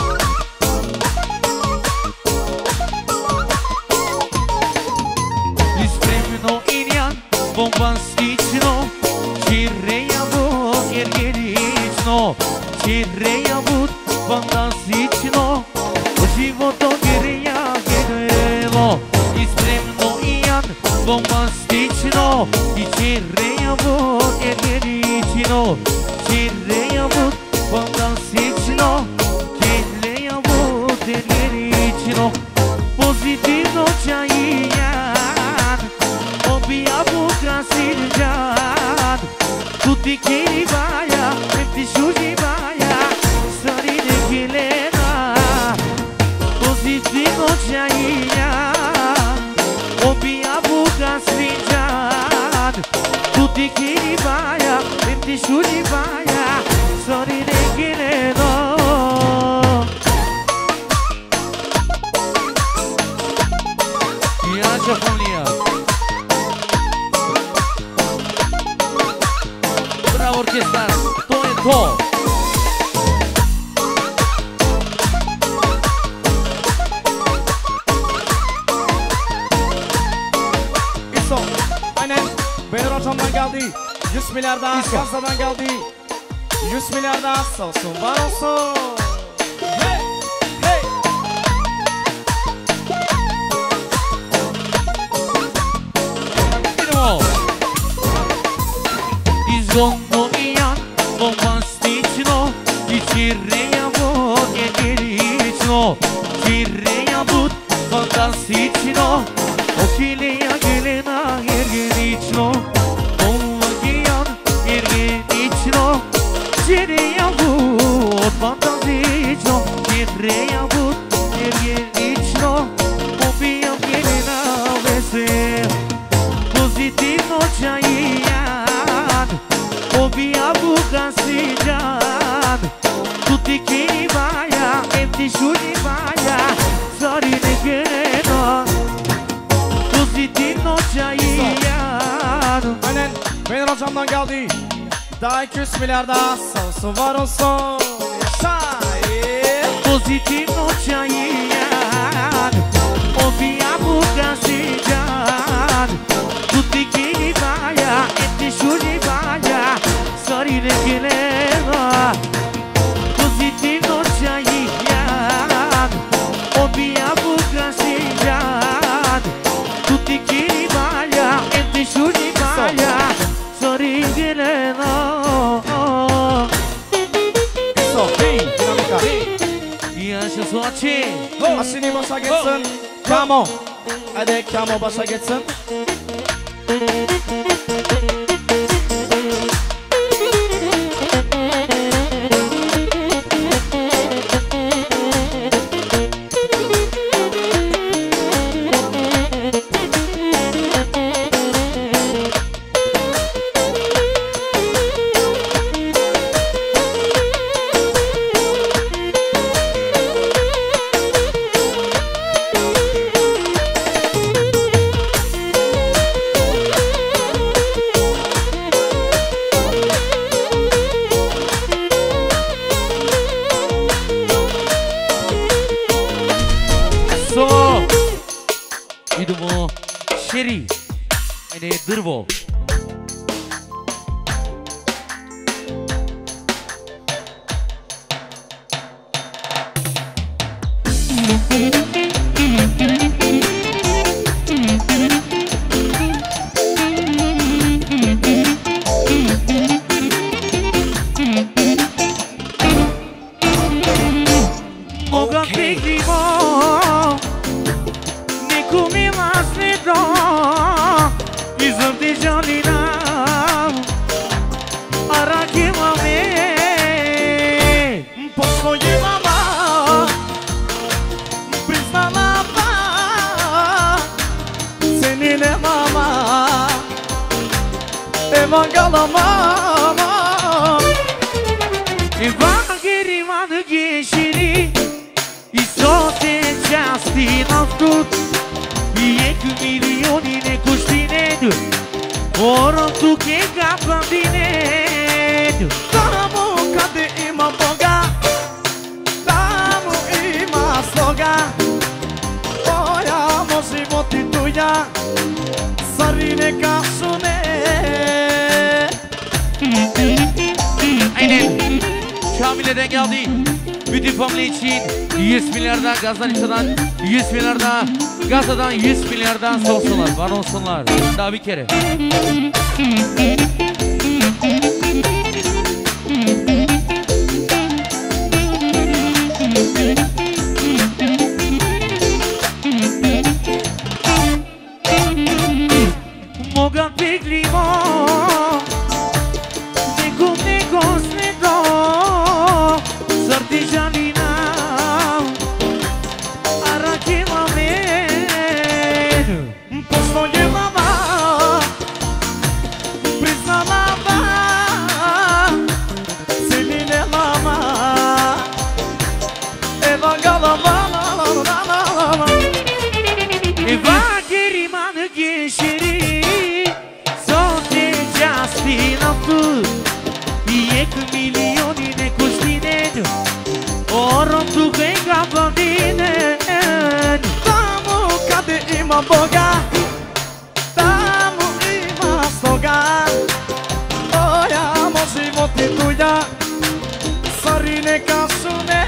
Ispremno Ilian, bombastično, Čirejavo, ergerično, Čirejavo, fantastično, životo gereja gerelo. Ispremno Ilian, bombastično, I Čirejavo, ergerično, Čirejavo, fantastično, Čirejavo, ergerično, pozitivno čajijan, obijavu krasiljan, tutti kiri baja, empti šuži baja, stari nekelena, pozitivno čajijan, obijavu krasiljan, tutti kiri baja, empti šuži baja, stari nekelena. Iașa familia. Bravo orchestra, to e to. İso, aynen. Benim hocamdan geldi. yüz milyardan, kasadan geldi. yüz milyardan sağ olsun, var olsun. Hey, hey. Izgonno Ian, bombastično, I Čirejavo, ergerično, Čirejavo, fantastično, Okileja Gelena, ergerično, Ovagijan, ergerično, Čirejavo, fantastično, Čirejavo, ergerično, Obijam Gelena, vesel, pozitivno čajijan, obijavu krasiljan, tutti kiri baja, empti šuži baja, stari nekelena, pozitivno čajijan. Aynen. Benim hocamdan geldi. Daha iki yüz milyardan sağ olsun, var olsun. Yaşa. Pozitivno čajijan, obijavu krasiljan, tutti kiri baja, empti šuži baja, stari nekelena, pozitivno čajijan, obijavu krasiljan, tutti kiri baja, empti šuži baja, stari nekelena. İso, hey, dinamika. Iașa soace. Aşini başa geçsin. Kamo. Hadi Kamo başa geçsin. Idemo Šeri, ajde drvo. Moga pigljivo, niku mi vas ne do, izam ti žalina, a rakima me, po svoje mama, priznala pa, cenile mama, evangala mama, evangeli van geçiri, isote časti na vkut, i ek milioni ne kuštine du, Oron tu che capa bine. Damu kade ima boga, damu ima sloga. Oja moži voti tuja, sarine kasune. Aynen. Şamile'den geldi. Bütün family için yüz milyardan gazdan içten yüz milyardan gazadan yüz milyardan solsunlar. Var olsunlar. Daha bir kere. Moga peglimo. Negum negos nedo. Sartijanina. Arake mamen. Postoje lava, prisna lava, seline lava. Eva galava, la la la la la. Eva gerimanı geçiri. Sote jastina tu. Yek milyonine kustinen. Oron tu venga bandinen. Damu kade ima boga, damu ima sloga. Oja moži voti tuja, sarine kasune.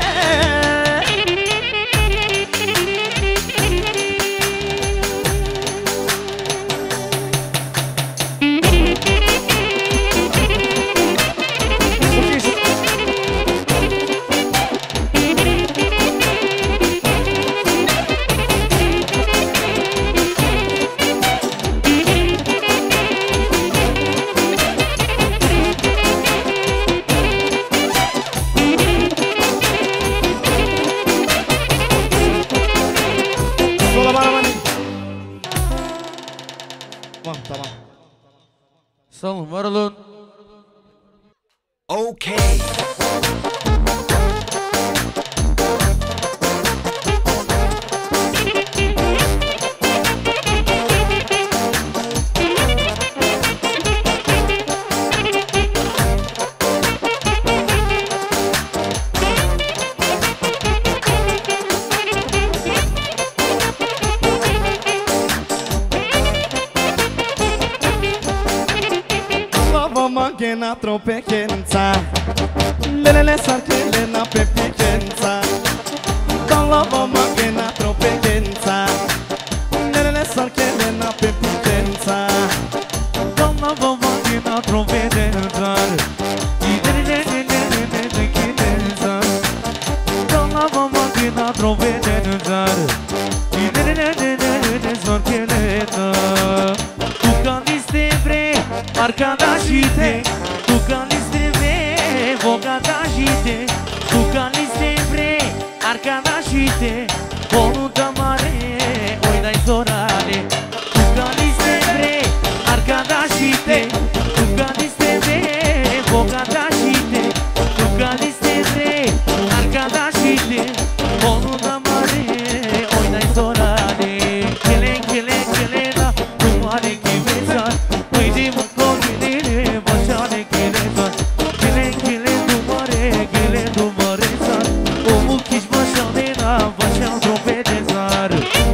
Sola bana bana. Tamam tamam. Sağ olun, var olun. Okay. Na tropekența, lelele sarchele na pepekența. Dalla mama che na tropekența, lelele sarchele na pepekența. Dalla baba che na tropekența. Dalla baba che na tropekența. Tu caniste vre, arcada jite. Tu caniste vre, vocada jite. Tu caniste vre, arcada jite. Voluta mare, oi dai sorale. Tu caniste vre, arcada jite. Tu caniste vre, vocada jite. Tu caniste vre, arcada jite. Voluta mare, oi dai sorale. Kele kele kele da, tu mare ki besa. Oi di mko kele, bashane kele sa. Kele kele tu mare, kele tu mare sa. O mukish bashane da, bashan trompete zar.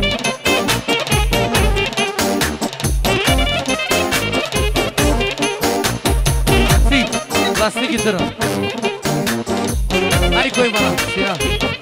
Sí, lastik gitarı. Hadi koy bana. Sinan.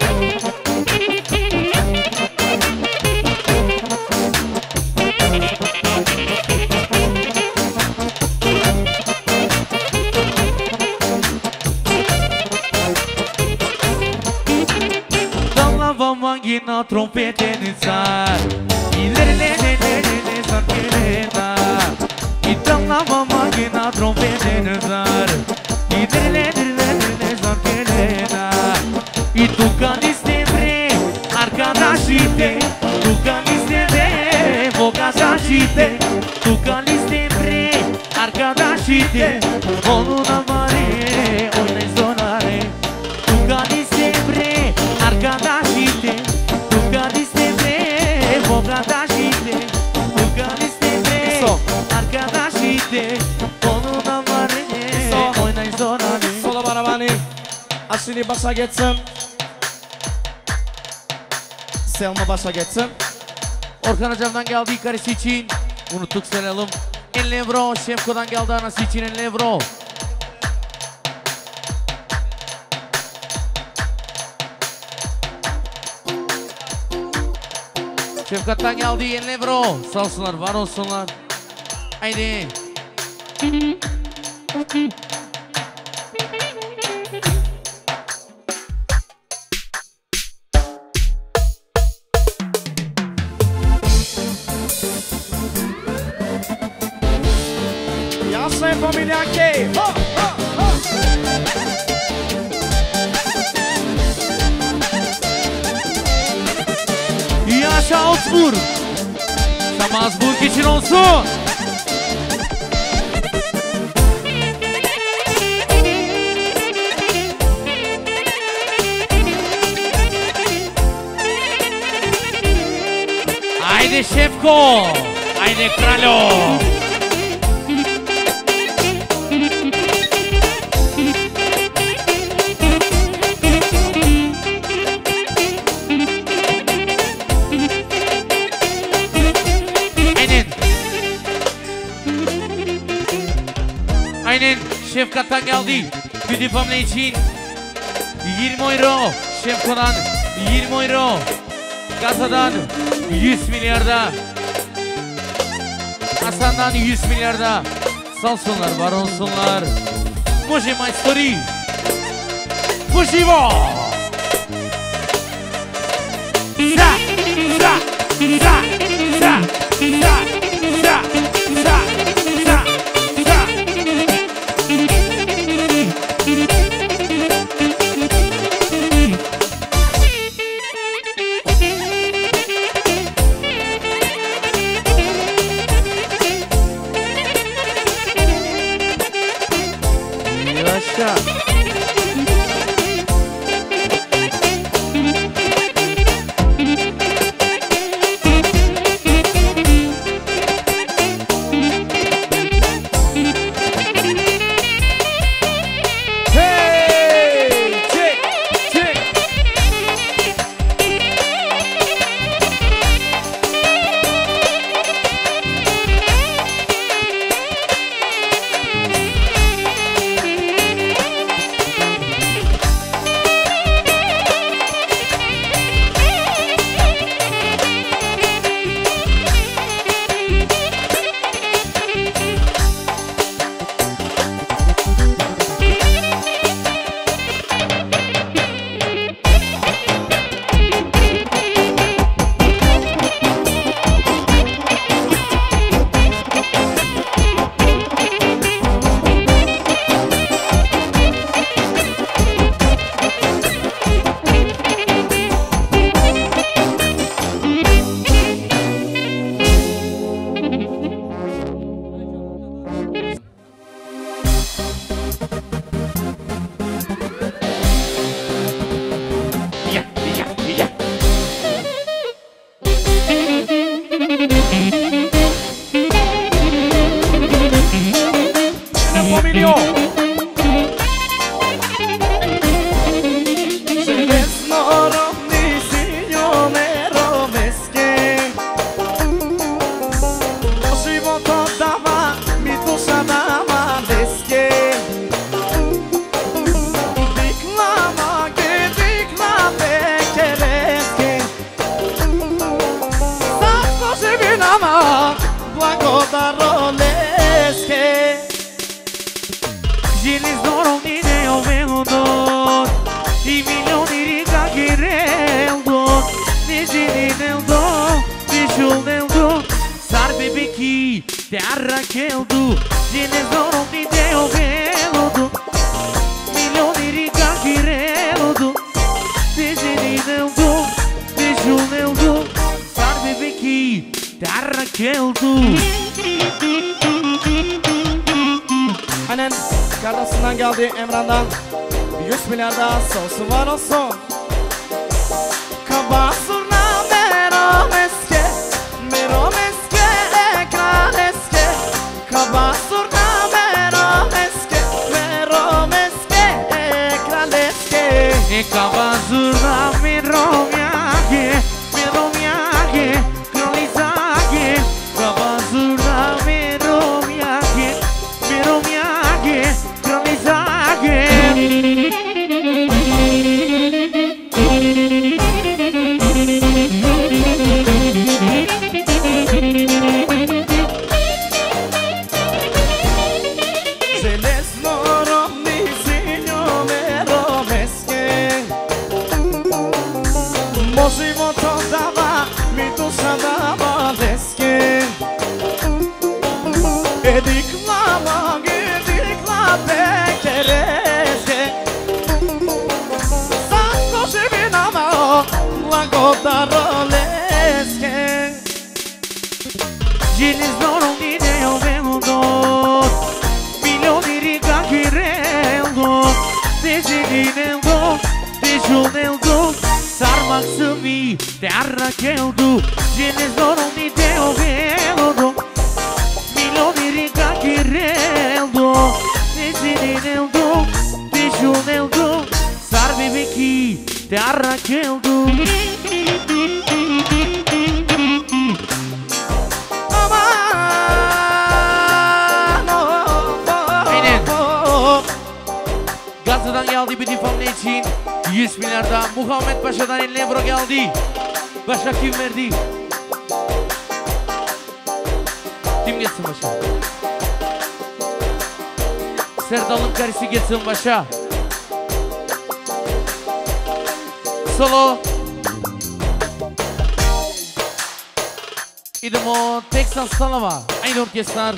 Dalla baba che na trompete zar. Ilelelelelele sarkelena. Dalla baba che na trompete zar. Ilelelelelele sarkelena. I tu caniste vre, arcada jite. Tu caniste vre, vocada jite. Tu caniste vre, arcada jite. Voluna mare, oi sonare. Tu caniste vre, arcada jite. Tu caniste vre, vocada jite. Tu caniste vre, arcada jite. Filip başa geçsin. Selma başa geçsin. Orkan Hocam'dan geldi karısı için. Unuttuk sayalım. elli euro. Şefko'dan geldi anası için elli euro. Şefkat'tan geldi elli euro. Sağ olsunlar, var olsunlar. Haydi. Jasne familijaki. Ho, ho, ho. Yaşa Augsburg. Şamazburg için olsun. Haydi Şefko. Haydi Kralo. Aynen Şefkat'tan geldi. Bütün family için yirmi euro. Şefko'dan yirmi euro. Kasadan yüz milyarda. Hasan'dan yüz milyarda. Sağ olsunlar, var olsunlar. Može majstori. Poživo. Za, za, za, za, za, za, za, za, za. Yaşa. Aynen kardeşinden geldi Emran'dan yüz milyarda sosu var olsun. Kabasurna mero meske, mero meske ekran eske. Kabasurna mero meske, mero meske ekran eske. Baba zurna mi romiage, mi romiage, kralizage. Baba zurna mi romiage, mi romiage, kralizage. Gilles non mi deu vendo, milioni che rendo, decidendo, decidendo, sarmak sumi, terra che do. Gilles non mi deu vendo, milioni che rendo, decidendo, decidendo, sarvi vecchi, terra che do. Gazze'dan geldi bütün family için yüz milyarda Muhammed Paşa'dan eline bro geldi. Başa kim verdi? Kim geçsin başa? Serdal'ın karısı geçsin başa. Solo. Idemo Texas Salava. Aynı orkestrar.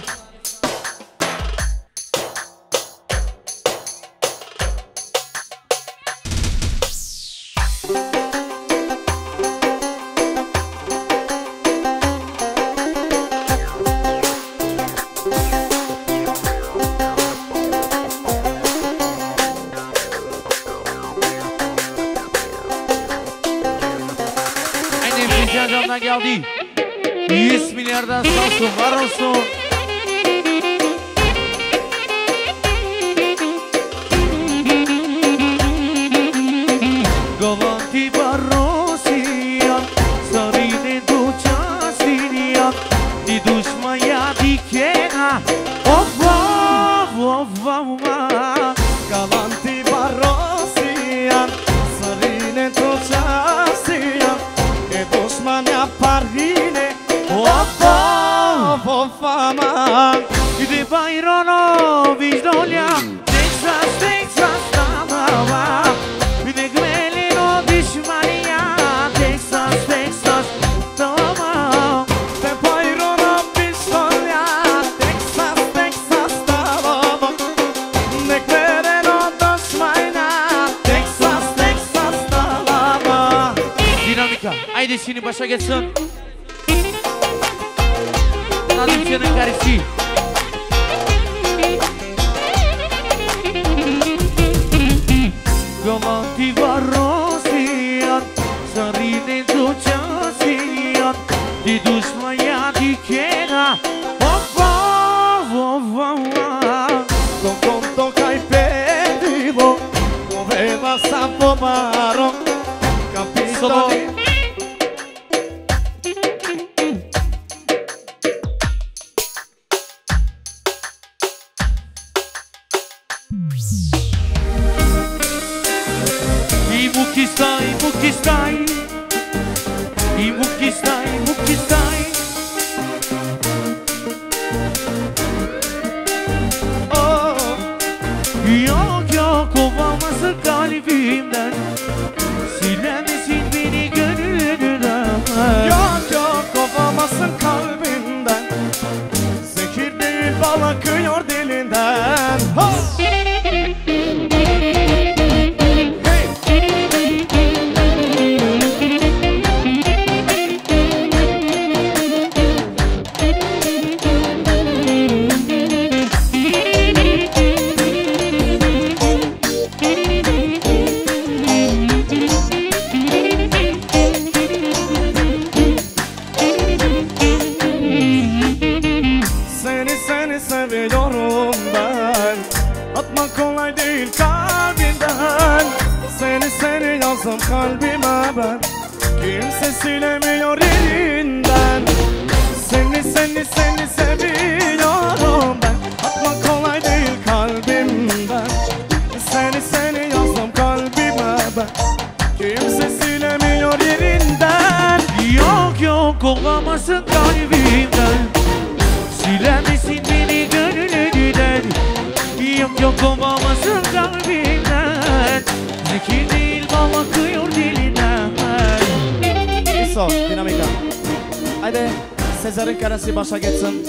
Geldi. yüz milyardan sağ olsun, var olsun. Galanti barrosiyan, sarine duçasiniyan, di düşmaya dikena. Of of of of. Galanti barrosiyan, sarine duçasiniyan. Mania parvine, of of of aman. De Bayrono Vijdolja, Texas, Texas, Tamava. De Gmelino Dishmania, Texas, Texas, Tamava. De Bayrono Vijdolja, Texas, Texas, Tamava. De Gmelino Dishmania, Texas, Texas, Tamava. Dinamika. Haydi şimdi başa geçsin. Nadimcan'ın karısı. Galanti varrosiyan, sarine duçasiyan, di düşmaya dikena. Of of of of. Con conto kai perdido, come vas a pomaro, capito? I muki stai, muki stai, i muki stai, muki stai. Oh, yok yok olmaması kalbimden, silemesin beni gönlünden. Yok yok olmamasın kalbimden, zehir değil bal akıyor dilinden. Oh! yazdım kalbime ben. Kimse silemiyor elinden. Seni seni seni seviyorum ben. Atmak kolay değil kalbimden. Seni seni yazdım kalbime ben. Kimse silemiyor yerinden. Yok yok olamazsın kalbimden. Silemesin beni gönlünden. Yok yok olamazsın kalbimden. Zeki değil bal akıyor dilinden. İso, dinamika. Haydi Sezar'ın karesi başa geçsin.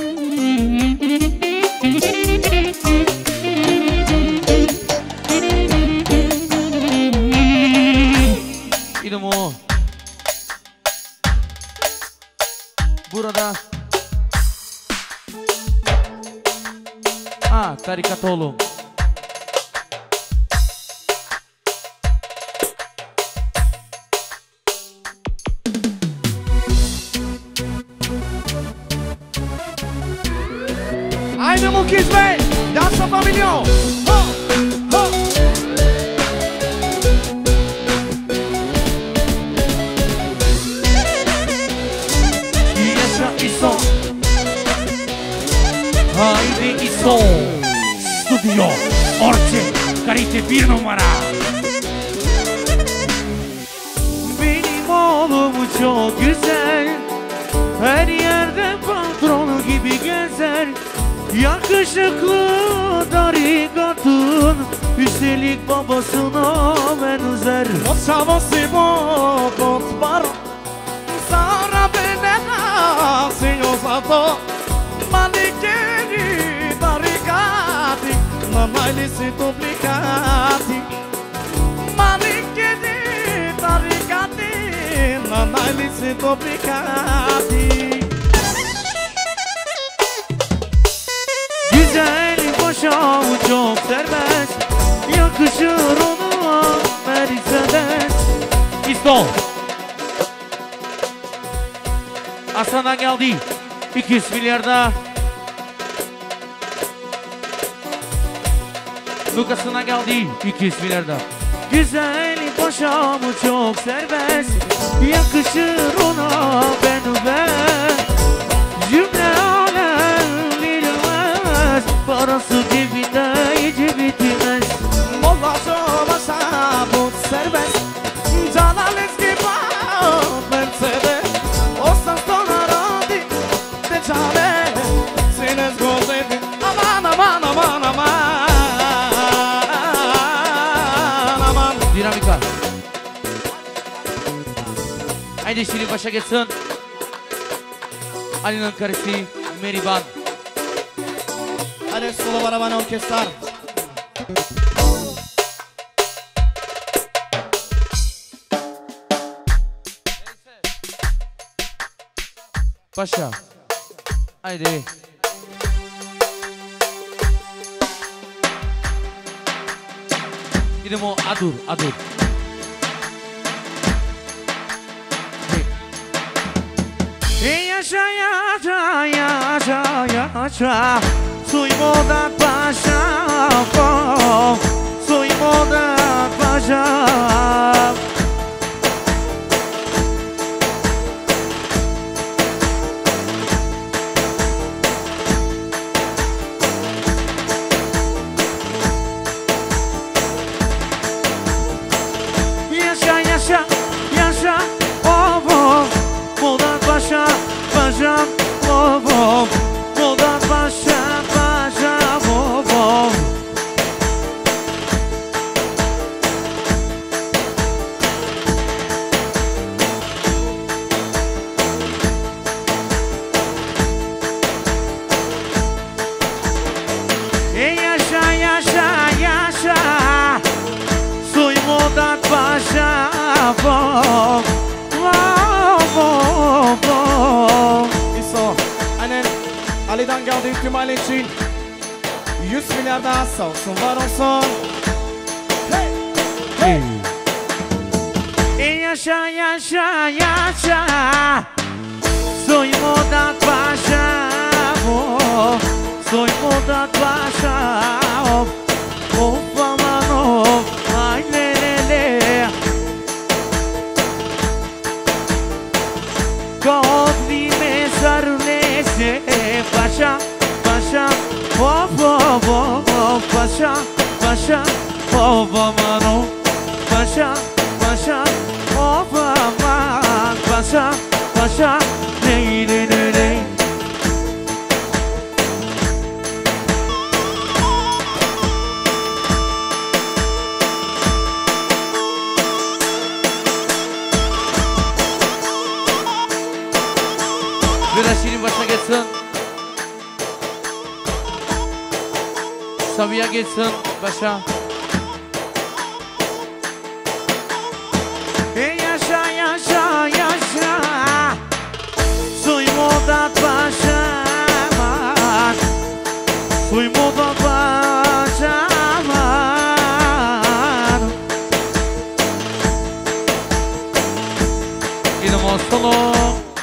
İdim o. Burada. Ha, tarikat oğlum. Haydi Mukiz Bey, dans yapabiliyor. Ho, ho. Yaşa İso. Haydi İso. Stüdyo Orçe kalite bir numara. Benim oğlum çok güzel. Her yerde patronu gibi gezer. Yakışıklı tarikatın. Üstelik babasına benzer. Moçavası bobot bar. Sara benena senyozato. Malikeri tarikati. Mamailisi duplicati. Malikeri tarikati. Mamailisi duplicati. Güzel başa çok serbest. Yakışır ona Mercedes. İsto. Aslan'dan geldi. iki yüz milyarda. Lucas'ından geldi. iki yüz milyarda. Güzel başa çok serbest. Yakışır ona ben ben. Cümle alem bilmez. Parası cebinde hiç bitmez. Molla çoğmasa bu serbest. Canales gibi Mercedes. Ostan sonra rodi de çare. Sines gozedi. Aman aman aman aman. Aman. Dinamika. Haydi şimdi başa geçsin. Ali'nin karısı Meriban. Hadi solo baraban orkestrar. Başa. Haydi. Gidelim o adur adur. Hey. Yaşa yaşa yaşa yaşa. Soy moda paşa. Oh. Soy moda paşa. Yaşa yaşa yaşa. Oh oh. Moda paşa paşa. Oh oh. Moda paşa paşa. Oh oh. Hey yaşa yaşa yaşa. Soy moda paşa. Oh oh oh oh. İso. Annen Ali'den geldi tüm aile için. Yüz milyar daha sağ olsun var olsun. Hey. Hey. Hey yaşa yaşa yaşa. Soy moda paşa. Oh. Soy moda paşa. Oh. Of aman of. Ay le le le. Başa, of aman o. Başa, başa, of aman. Başa, başa, ney ney ney ney. Biraz şirin başına geçsin. Sabiha geçsin başa. Yaşa yaşa yaşa Suy moda başa Suy moda başa Gidelim Oslo.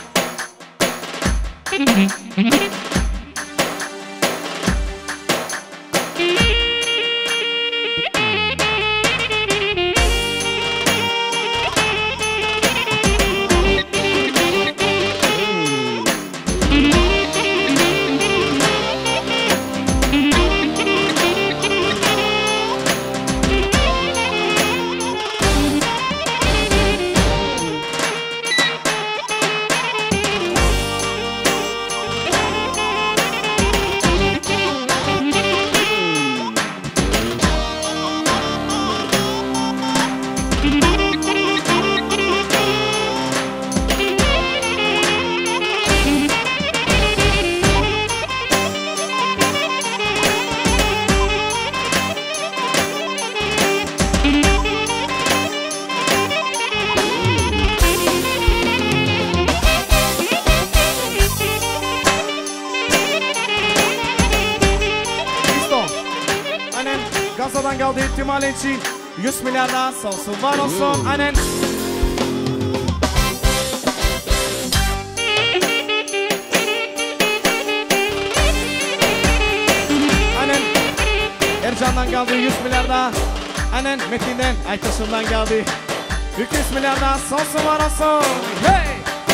Gazadan geldi ihtimal için yüz milyarda sağ olsun var olsun aynen. Aynen Ercan'dan geldi yüz milyarda. Aynen Metin'den Aytaş'ından geldi iki yüz milyarda sağ olsun var olsun. Hey!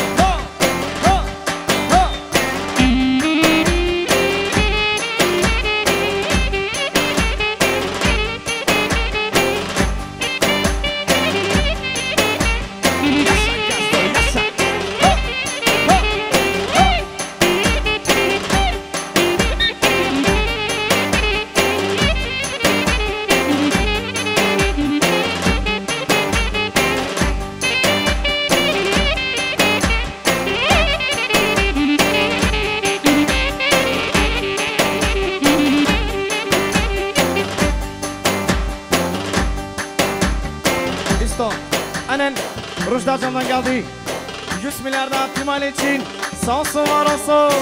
Aynen Rujda Can'dan geldi yüz milyarda ihtimal için sağ olsun var olsun.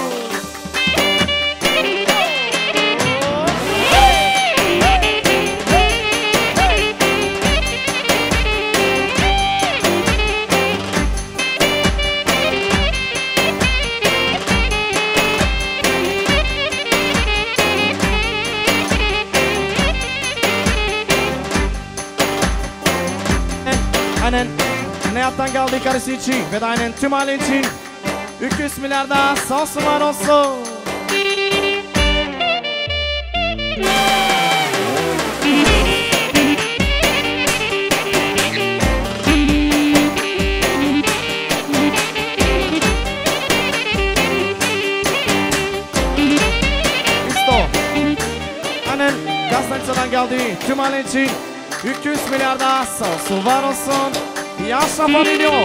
Aynen Nihat'tan geldi karısı için ve de aynen tüm aile için iki yüz milyarda sağ olsun var olsun. İşte aynen Gaznanca'dan geldi tüm aile için iki yüz milyarda sağ olsun var olsun. Yaşa Pavilyo.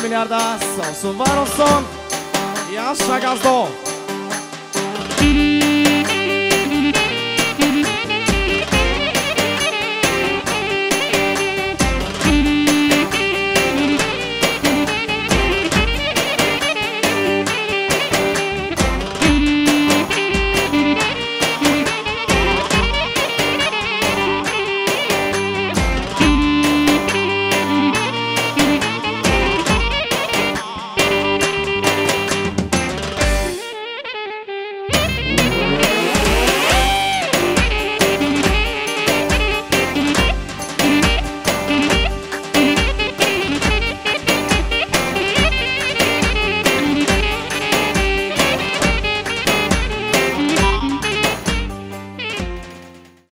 milyarda sağ olsun var olsun. Yaşa gazdo.